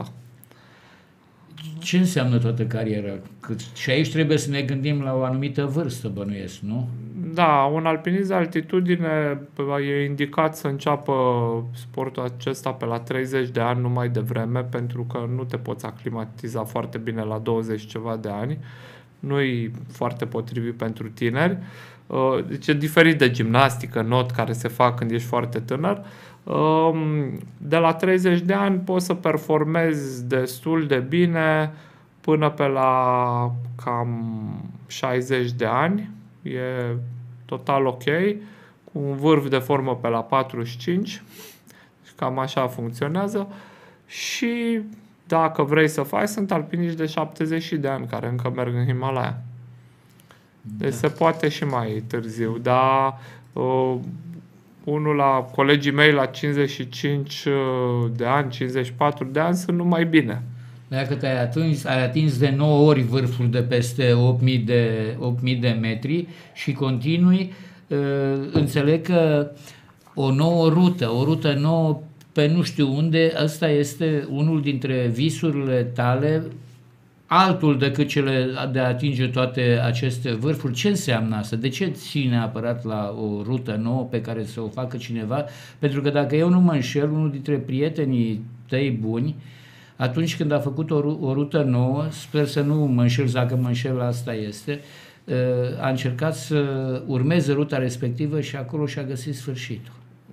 Ce înseamnă toată cariera? Și aici trebuie să ne gândim la o anumită vârstă, bănuiesc, nu? Da, un alpinist de altitudine e indicat să înceapă sportul acesta pe la 30 de ani, nu mai devreme, pentru că nu te poți aclimatiza foarte bine la 20 ceva de ani. Nu-i foarte potrivit pentru tineri. Deci e diferit de gimnastică, not care se fac când ești foarte tânăr. De la 30 de ani poți să performezi destul de bine până pe la cam 60 de ani. E total ok, cu un vârf de formă pe la 45. Cam așa funcționează. Și dacă vrei să faci, sunt alpiniști de 70 de ani care încă merg în Himalaya. Deci se poate și mai târziu, dar unul la colegii mei la 55 de ani, 54 de ani sunt numai bine. Dacă ai atins de 9 ori vârful de peste 8000 de metri și continui, înțeleg că o rută nouă pe nu știu unde, ăsta este unul dintre visurile tale, altul decât cele de a atinge toate aceste vârfuri. Ce înseamnă asta? De ce ții neapărat la o rută nouă pe care să o facă cineva? Pentru că dacă eu nu mă înșel, unul dintre prietenii tăi buni, atunci când a făcut o rută nouă, sper să nu mă înșel, dacă mă înșel, asta este, a încercat să urmeze ruta respectivă și acolo și-a găsit sfârșitul.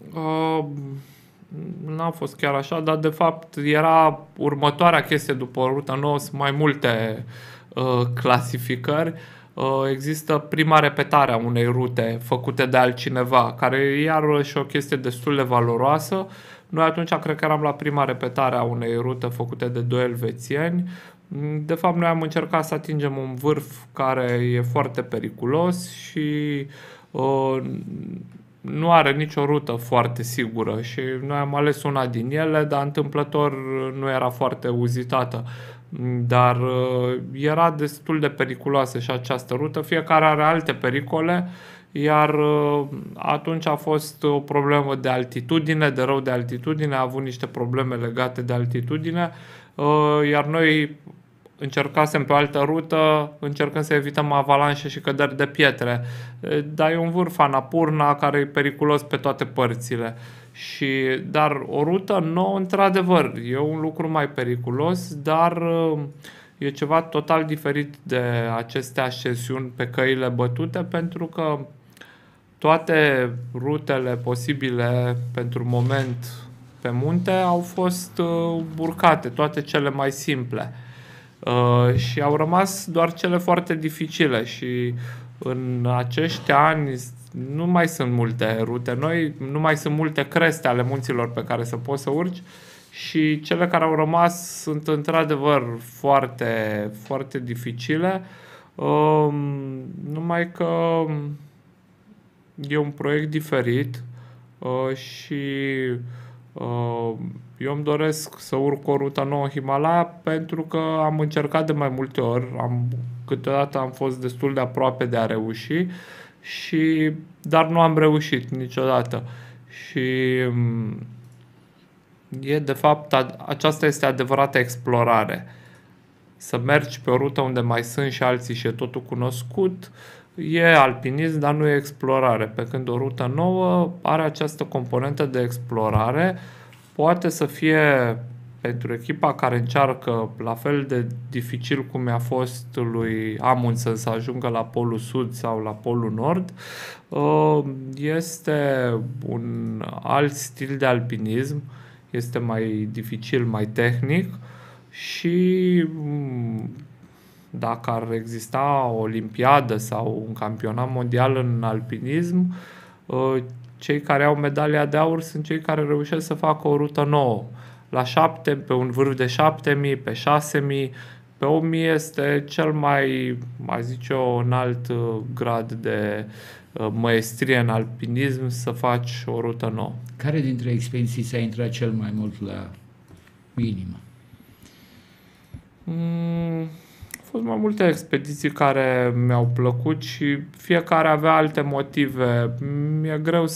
N-a fost chiar așa, dar de fapt era următoarea chestie după o rută nouă, sunt mai multe clasificări. Există prima repetare a unei rute făcute de altcineva, care e iarăși o chestie destul de valoroasă. Noi atunci cred că eram la prima repetare a unei rute făcute de doi elvețieni. De fapt, noi am încercat să atingem un vârf care e foarte periculos și nu are nicio rută foarte sigură și noi am ales una din ele, dar întâmplător nu era foarte uzitată. Dar era destul de periculoasă și această rută. Fiecare are alte pericole, iar atunci a fost o problemă de altitudine, de rău de altitudine, a avut niște probleme legate de altitudine, iar noi încercasem pe o altă rută, încercând să evităm avalanșe și căderi de pietre. Dar e un vârf Annapurna care e periculos pe toate părțile. Dar o rută nouă, într-adevăr, e un lucru mai periculos, dar e ceva total diferit de aceste ascensiuni pe căile bătute, pentru că toate rutele posibile pentru moment pe munte au fost urcate, toate cele mai simple. Și au rămas doar cele foarte dificile și în acești ani nu mai sunt multe rute noi, nu mai sunt multe creste ale munților pe care să poți să urci și cele care au rămas sunt într-adevăr foarte, foarte dificile, numai că e un proiect diferit și eu îmi doresc să urc o rută nouă în Himalaya pentru că am încercat de mai multe ori, câteodată am fost destul de aproape de a reuși, dar nu am reușit niciodată. Și de fapt, aceasta este adevărata explorare. Să mergi pe o rută unde mai sunt și alții și e totul cunoscut, e alpinism, dar nu e explorare. Pe când o rută nouă are această componentă de explorare, poate să fie pentru echipa care încearcă la fel de dificil cum i-a fost lui Amundsen să ajungă la Polul Sud sau la Polul Nord, este un alt stil de alpinism, este mai dificil, mai tehnic și dacă ar exista o olimpiadă sau un campionat mondial în alpinism, cei care au medalia de aur sunt cei care reușesc să facă o rută nouă. La 7, pe un vârf de 7000, pe 6000, pe 1000 este cel mai zic eu, înalt grad de maestrie în alpinism să faci o rută nouă. Care dintre expediții ți-a intrat cel mai mult la inimă? Au fost mai multe expediții care mi-au plăcut și fiecare avea alte motive. Mi-e greu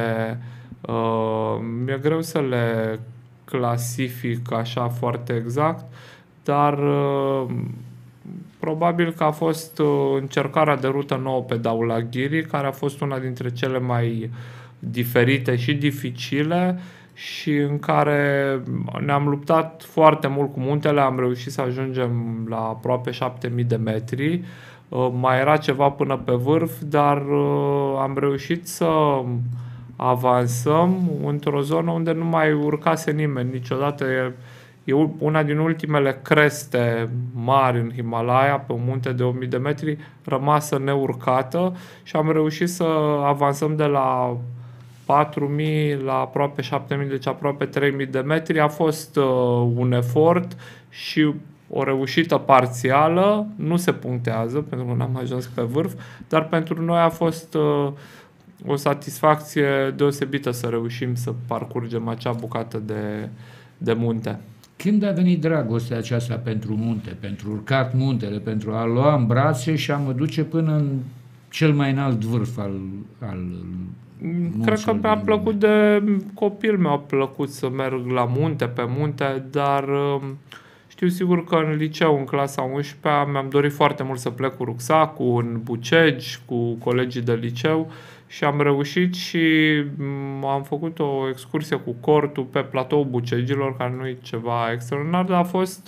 să le clasific așa foarte exact, dar probabil că a fost încercarea de rută nouă pe Dhaulagiri, care a fost una dintre cele mai diferite și dificile și în care ne-am luptat foarte mult cu muntele, am reușit să ajungem la aproape 7000 de metri. Mai era ceva până pe vârf, dar am reușit să avansăm într-o zonă unde nu mai urcase nimeni niciodată. E una din ultimele creste mari în Himalaya, pe un munte de 1000 de metri, rămasă neurcată și am reușit să avansăm de la 4000 la aproape 7000, deci aproape 3000 de metri. A fost un efort și o reușită parțială, nu se punctează pentru că n-am ajuns pe vârf, dar pentru noi a fost o satisfacție deosebită să reușim să parcurgem acea bucată de munte. Când a venit dragostea aceasta pentru munte, pentru urcat muntele, pentru a lua în brațe și a mă duce până în cel mai înalt vârf al Cred că mi-a plăcut de copil, mi-a plăcut să merg la munte, pe munte, dar știu sigur că în liceu, în clasa 11-a, mi-am dorit foarte mult să plec cu rucsacul în Bucegi, cu colegii de liceu și am reușit și am făcut o excursie cu cortul pe platoul Bucegilor, care nu e ceva extraordinar, dar a fost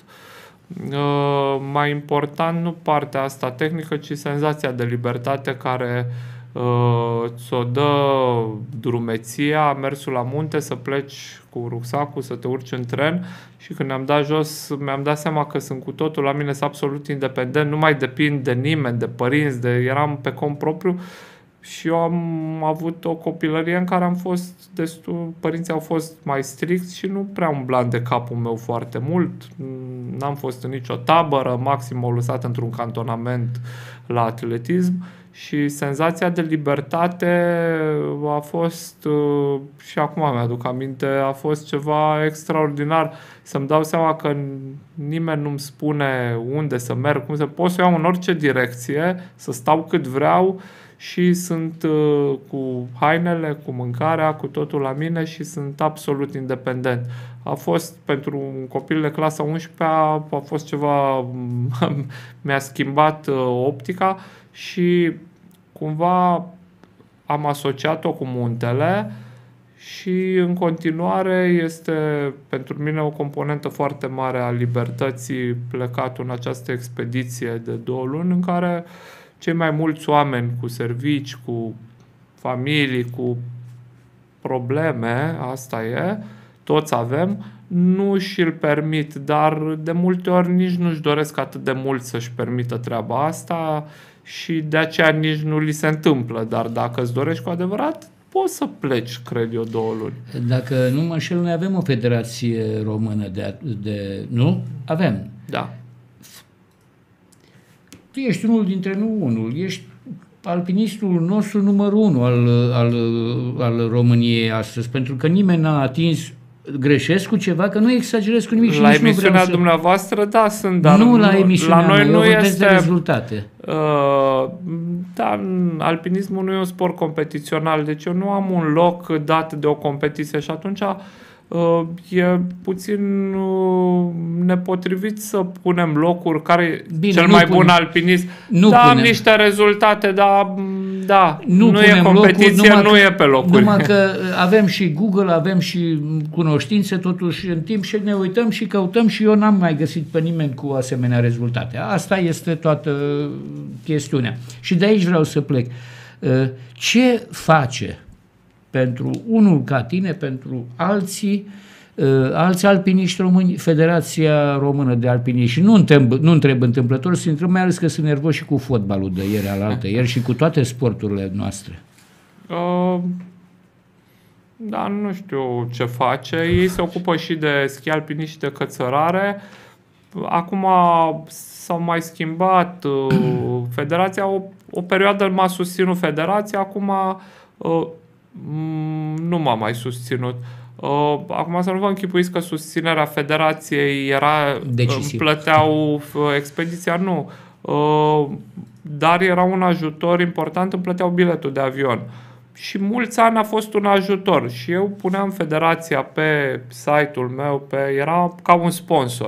mai important nu partea asta tehnică, ci senzația de libertate care ți-o dă drumeția, mersul la munte, să pleci cu rucsacul, să te urci în tren și când ne-am dat jos, mi-am dat seama că sunt cu totul la mine, sunt absolut independent, nu mai depind de nimeni, de părinți, eram pe cont propriu și eu am avut o copilărie în care am fost părinții au fost mai stricți și nu prea umblam de capul meu foarte mult, n-am fost în nicio tabără, maxim m-au lăsat într-un cantonament la atletism. Și senzația de libertate a fost, și acum mi-aduc aminte, a fost ceva extraordinar. Să-mi dau seama că nimeni nu-mi spune unde să merg, cum să pot să iau în orice direcție, să stau cât vreau și sunt cu hainele, cu mâncarea, cu totul la mine și sunt absolut independent. A fost pentru un copil de clasa 11-a, a fost ceva, mi-a schimbat optica și cumva am asociat-o cu muntele și în continuare este pentru mine o componentă foarte mare a libertății plecat în această expediție de 2 luni în care cei mai mulți oameni cu servici, cu familii, cu probleme, asta e, toți avem, nu și-l permit, dar de multe ori nici nu-și doresc atât de mult să-și permită treaba asta și de aceea nici nu li se întâmplă. Dar dacă îți dorești cu adevărat, poți să pleci, cred eu, 2 luni. Dacă nu mă înșel, noi avem o federație română nu? Avem. Da. Tu ești ești alpinistul nostru numărul 1 al României astăzi, pentru că nimeni n-a atins, greșesc cu ceva, că nu exagerez cu nimic și la nici emisiunea nu vreau dumneavoastră, da, sunt, dar nu la emisiunea la noi mea, nu este de rezultate. Da, alpinismul nu e un sport competițional, deci eu nu am un loc dat de o competiție și atunci e puțin nepotrivit să punem locuri care cel mai bun alpinist. Am niște rezultate, dar da, nu e competiție, nu e pe locuri. Numai că avem și Google, avem și cunoștințe, totuși în timp și ne uităm și căutăm și eu n-am mai găsit pe nimeni cu asemenea rezultate. Asta este toată chestiunea. Și de aici vreau să plec. Ce face pentru unul ca tine, pentru alți alpiniști români, Federația Română de Alpiniști? Și nu întreb întâmplător, mai ales că sunt nervos și cu fotbalul de ieri alaltă ieri și cu toate sporturile noastre. Da, nu știu ce face. Ei se ocupă și de schi alpiniști și de cățărare. Acum s-au mai schimbat. Federația, o perioadă m-a susținut federația, acum nu m-a mai susținut. Acum să nu vă închipuiți că susținerea federației era decisiv. Plăteau expediția, nu. Dar era un ajutor important, îmi plăteau biletul de avion. Și mulți ani a fost un ajutor și eu puneam federația pe site-ul meu, era ca un sponsor.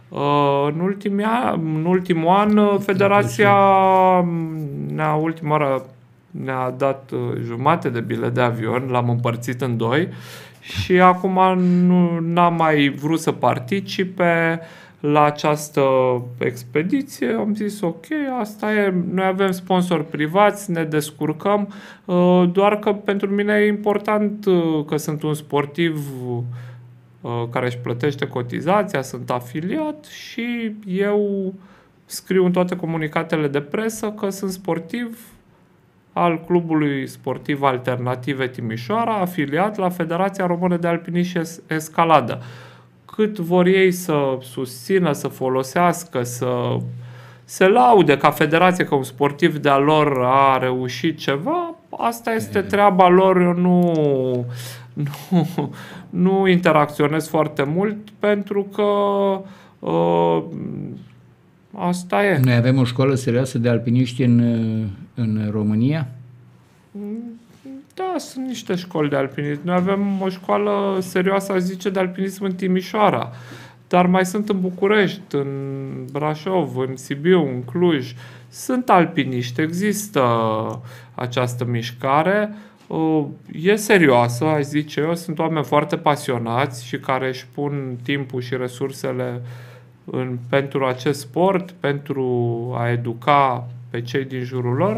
În ultimul an, federația ultima oară ne-a dat jumate de bilet de avion, l-am împărțit în 2 și acum n-am mai vrut să participe la această expediție. Am zis ok, asta e, noi avem sponsori privați, ne descurcăm, doar că pentru mine e important că sunt un sportiv care își plătește cotizația, sunt afiliat și eu scriu în toate comunicatele de presă că sunt sportiv al Clubului Sportiv Alternative Timișoara, afiliat la Federația Română de Alpinism și Escaladă. Cât vor ei să susțină, să folosească, să se laude ca federație că un sportiv de-a lor a reușit ceva, asta este treaba lor. Eu nu interacționez foarte mult pentru că asta e. Noi avem o școală serioasă de alpiniști în România? Da, sunt niște școli de alpinism. Noi avem o școală serioasă, aș zice, de alpinism în Timișoara, dar mai sunt în București, în Brașov, în Sibiu, în Cluj. Sunt alpiniști, există această mișcare. E serioasă, aș zice eu. Sunt oameni foarte pasionați și care își pun timpul și resursele pentru acest sport, pentru a educa pe cei din jurul lor.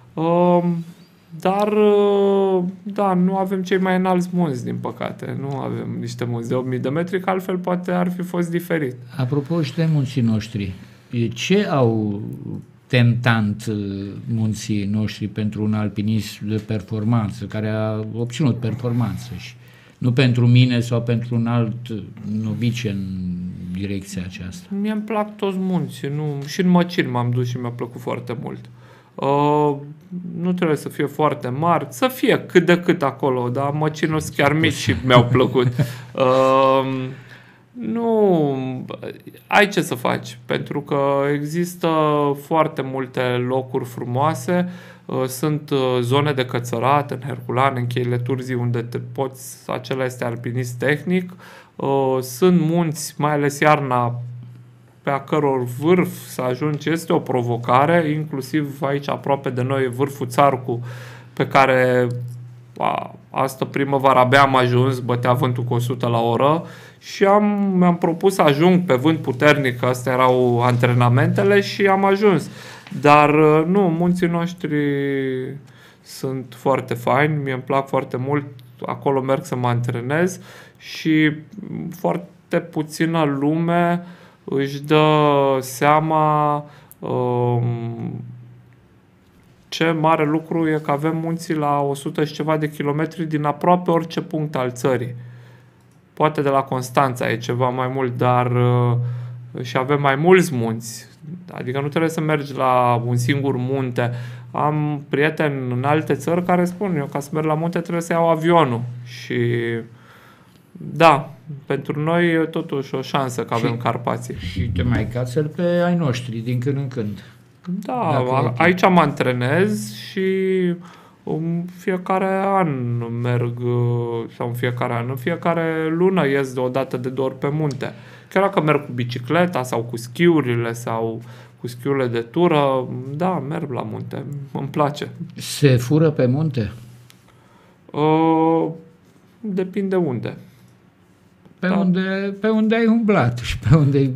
Dar, da, nu avem cei mai înalți munți, din păcate. Nu avem niște munți de 8.000 de metri, că altfel poate ar fi fost diferit. Apropo și de munții noștri, ce au tentant munții noștri pentru un alpinist de performanță, care a obținut performanță și nu pentru mine sau pentru un alt novice în direcția aceasta? Mie-mi plac toți munții. Și în Măcin m-am dus și mi-a plăcut foarte mult. Nu trebuie să fie foarte mari, să fie cât de cât acolo, dar Măcinul sunt chiar mici și mi-au plăcut. Nu, ai ce să faci, pentru că există foarte multe locuri frumoase, sunt zone de cățărat în Herculan, în Cheile Turzii, unde te poți, acela este alpinist tehnic, sunt munți, mai ales iarna, pe a căror vârf să ajungi este o provocare, inclusiv aici aproape de noi vârful Țarcu, pe care Astă primăvară abia am ajuns, bătea vântul cu 100 la oră și mi-am propus să ajung pe vânt puternic, astea erau antrenamentele și am ajuns. Dar nu, munții noștri sunt foarte faini, mie îmi plac foarte mult, acolo merg să mă antrenez și foarte puțină lume își dă seama ce mare lucru e că avem munții la 100 și ceva de kilometri din aproape orice punct al țării. Poate de la Constanța e ceva mai mult, dar și avem mai mulți munți. Adică nu trebuie să mergi la un singur munte. Am prieteni în alte țări care spun, eu ca să merg la munte trebuie să iau avionul. Și da, pentru noi e totuși o șansă că avem Carpații. Și te mai cațări pe ai noștri din când în când. Da, aici mă antrenez și în fiecare an merg, sau în fiecare lună ies de o dată de 2 ori pe munte. Chiar dacă merg cu bicicleta sau cu schiurile sau cu schiurile de tură, da, merg la munte, îmi place. Se fură pe munte? Depinde unde. Pe unde ai umblat și pe unde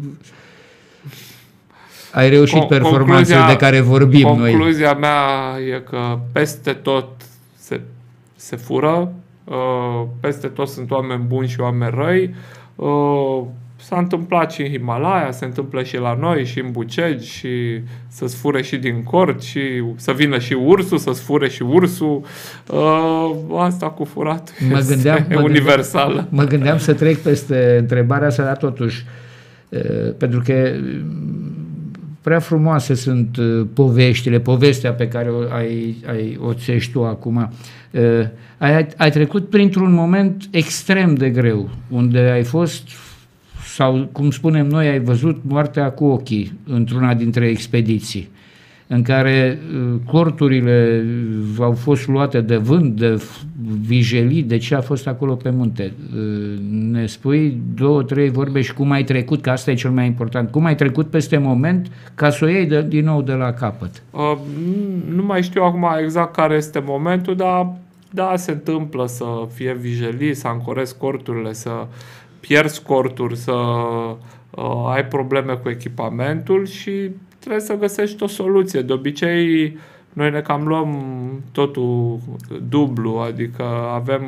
ai reușit performanțele de care vorbim noi. Concluzia mea e că peste tot se fură, peste tot sunt oameni buni și oameni răi. S-a întâmplat și în Himalaya, se întâmplă și la noi, și în Bucegi, și să-ți fure și din cort, și să vină și ursul, să-ți fure și ursul. Asta cu furat este universală. Mă gândeam să trec peste întrebarea asta, dar totuși, pentru că prea frumoase sunt poveștile, povestea pe care o țești tu acum. Ai trecut printr-un moment extrem de greu, unde ai fost, sau cum spunem noi, ai văzut moartea cu ochii într-una dintre expediții, în care corturile au fost luate de vânt, de vijelii, de ce a fost acolo pe munte. Ne spui 2-3 vorbe și cum ai trecut, că asta e cel mai important, cum ai trecut peste moment ca să o iei din nou de la capăt? Nu mai știu acum exact care este momentul, dar da, se întâmplă să fie vijelii, să ancorezi corturile, să pierzi corturi, să ai probleme cu echipamentul și trebuie să găsești o soluție. De obicei, noi ne cam luăm totul dublu, adică avem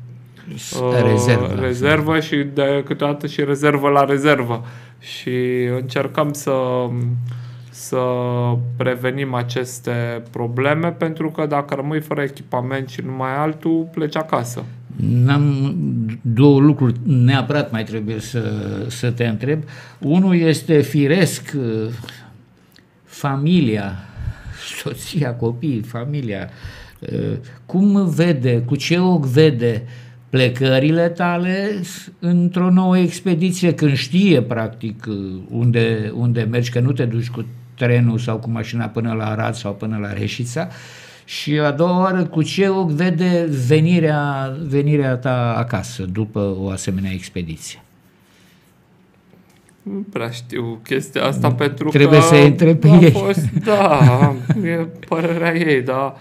rezervă și de câteodată și rezervă la rezervă. Și încercăm să prevenim aceste probleme, pentru că dacă rămâi fără echipament și nu mai ai altul, pleci acasă. Două lucruri neapărat mai trebuie să te întreb. Unul este firesc, familia, soția, copiii, familia. Cum vede, cu ce ochi vede plecările tale într-o nouă expediție, când știe practic unde mergi, că nu te duci cu trenul sau cu mașina până la Arad sau până la Reșița? Și a doua oară, cu ce ochi vede venirea ta acasă după o asemenea expediție? Nu prea știu chestia asta, pentru că trebuie să întreb pe ei. Da, e părerea ei, dar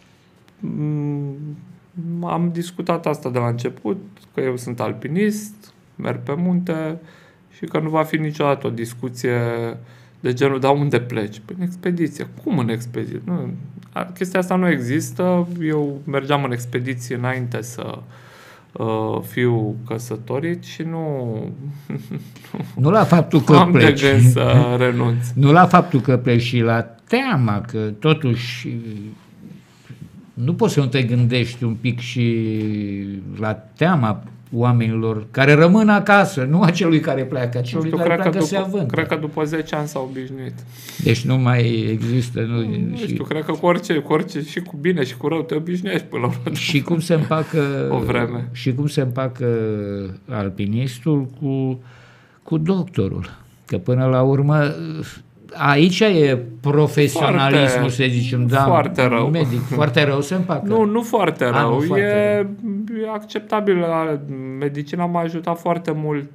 am discutat asta de la început, că eu sunt alpinist, merg pe munte și că nu va fi niciodată o discuție de genul, dar unde pleci? Păi în expediție. Cum în expediție? Nu, chestia asta nu există. Eu mergeam în expediție înainte să fiu căsătorit și nu la faptul că am pleci. de gând să renunț. Nu la faptul că pleci, și la teama că totuși nu poți să nu te gândești un pic și la teama oamenilor care rămân acasă, nu a celui care pleacă, a celui care pleacă se avântă. Cred că după 10 ani s-au obișnuit. Deci nu mai există. Nu știu, cred că cu orice, și cu bine și cu rău, te obișnuiești până la urmă. Și cum se împacă o vreme. Și cum se împacă alpinistul cu doctorul? Că până la urmă aici e profesionalismul, să zicem, da, foarte rău. Medic, foarte rău se împacă. Nu foarte rău, e acceptabil. Medicina m-a ajutat foarte mult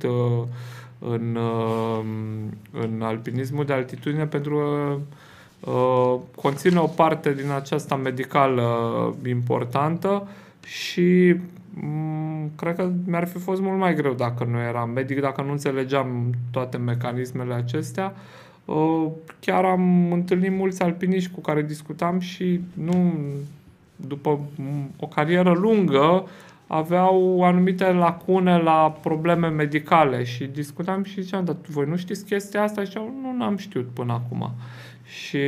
în alpinismul de altitudine, pentru că conține o parte din aceasta medicală importantă și cred că mi-ar fi fost mult mai greu dacă nu eram medic, dacă nu înțelegeam toate mecanismele acestea. Chiar am întâlnit mulți alpiniști cu care discutam și după o carieră lungă aveau anumite lacune la probleme medicale și discutam și ziceam, dar voi nu știți chestia asta? Și ziceau, nu, n-am știut până acum. Și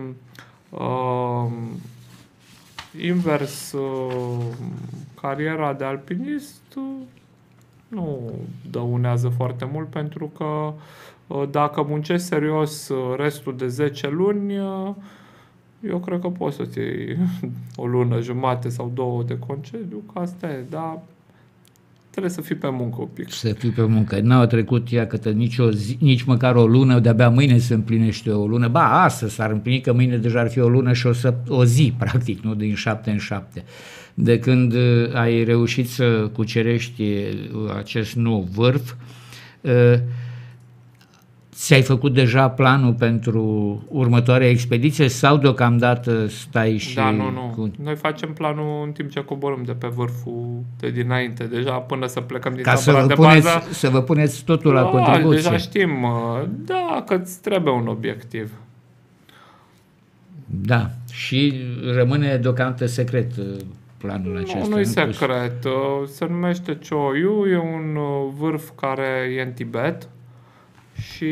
invers, cariera de alpinist nu dăunează foarte mult, pentru că dacă muncești serios restul de 10 luni, eu cred că poți să-ți iei o lună, jumate sau 2 de concediu, că asta e, dar trebuie să fii pe muncă un pic. Să fii pe muncă. N-au trecut nici măcar o lună, de-abia mâine se împlinește o lună. Ba, astăzi s-ar împlini, că mâine deja ar fi o lună și o zi, practic, nu din 7 în 7. De când ai reușit să cucerești acest nou vârf, ți-ai făcut deja planul pentru următoarea expediție sau deocamdată stai și... Da, nu. Noi facem planul în timp ce coborâm de pe vârful de dinainte, deja până să plecăm din tabăra de bază. Să vă puneți totul la contribuție. Deja știm, că îți trebuie un obiectiv. Da, și rămâne deocamdată secret planul acesta. Nu e secret. Se numește Cho-Oyu, e un vârf care e în Tibet. Și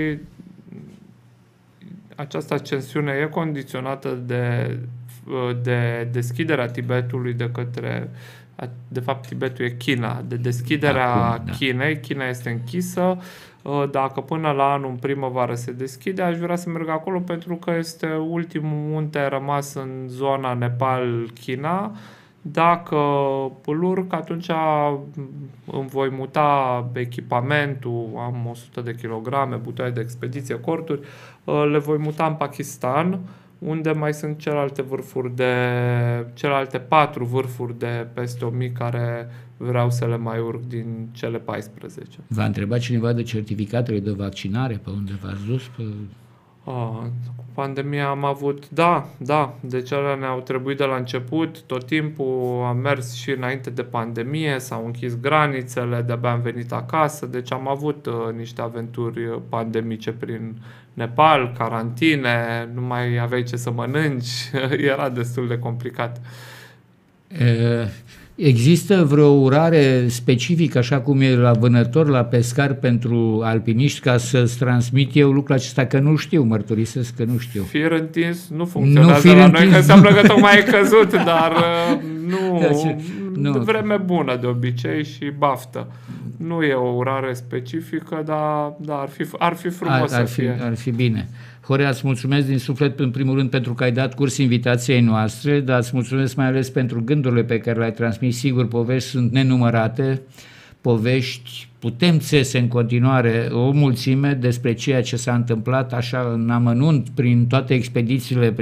această ascensiune e condiționată de deschiderea Tibetului de fapt Tibetul e China, de deschiderea Chinei. China este închisă. Dacă până la anul în primăvară se deschide, aș vrea să merg acolo pentru că este ultimul munte rămas în zona Nepal-China. Dacă îl urc, atunci îmi voi muta echipamentul, am 100 de kilograme, butoaie de expediție, corturi, le voi muta în Pakistan, unde mai sunt celelalte 4 vârfuri de peste 1000 care vreau să le mai urc din cele 14. V-a întrebat cineva de certificatele de vaccinare, pe unde v-ați dus? Cu pandemia am avut, da, deci alea ne-au trebuit de la început, tot timpul am mers și înainte de pandemie, s-au închis granițele, de-abia am venit acasă, deci am avut niște aventuri pandemice prin Nepal, carantine, nu mai aveai ce să mănânci, era destul de complicat. Există vreo urare specifică, așa cum e la vânător, la pescar, pentru alpiniști, ca să-ți transmit eu lucrul acesta, că nu știu, mărturisesc că nu știu. Fir întins nu funcționează la noi, că înseamnă că tocmai ai căzut, dar nu. Vreme bună de obicei și baftă. Nu e o urare specifică, dar ar fi frumos să fie. Ar fi bine. Horea, îți mulțumesc din suflet în primul rând pentru că ai dat curs invitației noastre, dar îți mulțumesc mai ales pentru gândurile pe care le-ai transmis. Sigur, povești sunt nenumărate, povești putem țese în continuare o mulțime despre ceea ce s-a întâmplat așa în amănunt prin toate expedițiile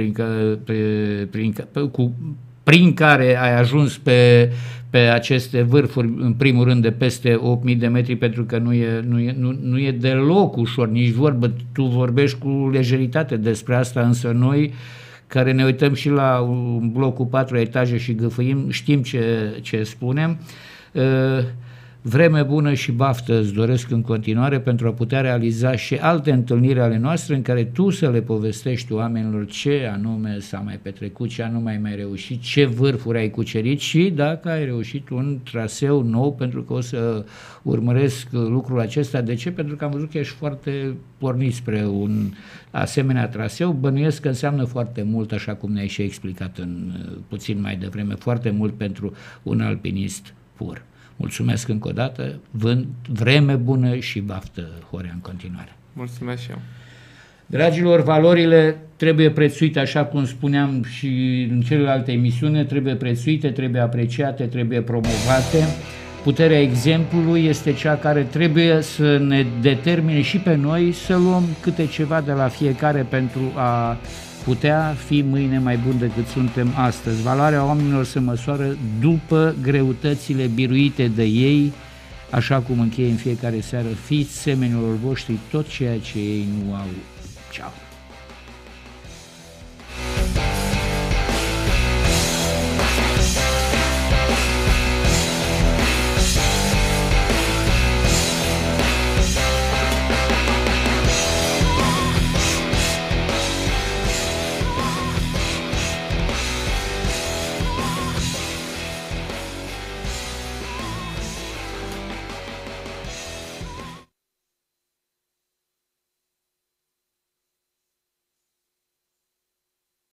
prin care ai ajuns pe aceste vârfuri, în primul rând de peste 8000 de metri, pentru că nu e deloc ușor, nici vorbă, tu vorbești cu lejeritate despre asta, însă noi care ne uităm și la un bloc cu 4 etaje și gâfâim, știm ce spunem. Vreme bună și baftă îți doresc în continuare pentru a putea realiza și alte întâlniri ale noastre în care tu să le povestești oamenilor ce anume s-a mai petrecut, ce anume ai mai reușit, ce vârfuri ai cucerit și dacă ai reușit un traseu nou, pentru că o să urmăresc lucrul acesta. De ce? Pentru că am văzut că ești foarte pornit spre un asemenea traseu. Bănuiesc că înseamnă foarte mult, așa cum ne-ai și explicat puțin mai devreme, foarte mult pentru un alpinist pur. Mulțumesc încă o dată, vreme bună și baftă, Horea, în continuare. Mulțumesc și eu. Dragilor, valorile trebuie prețuite, așa cum spuneam și în celelalte emisiuni, trebuie prețuite, trebuie apreciate, trebuie promovate. Puterea exemplului este cea care trebuie să ne determine și pe noi să luăm câte ceva de la fiecare pentru a putea fi mâine mai buni decât suntem astăzi. Valoarea oamenilor se măsoară după greutățile biruite de ei, așa cum încheie în fiecare seară: fiți semenilor voștri tot ceea ce ei nu au. Ceau!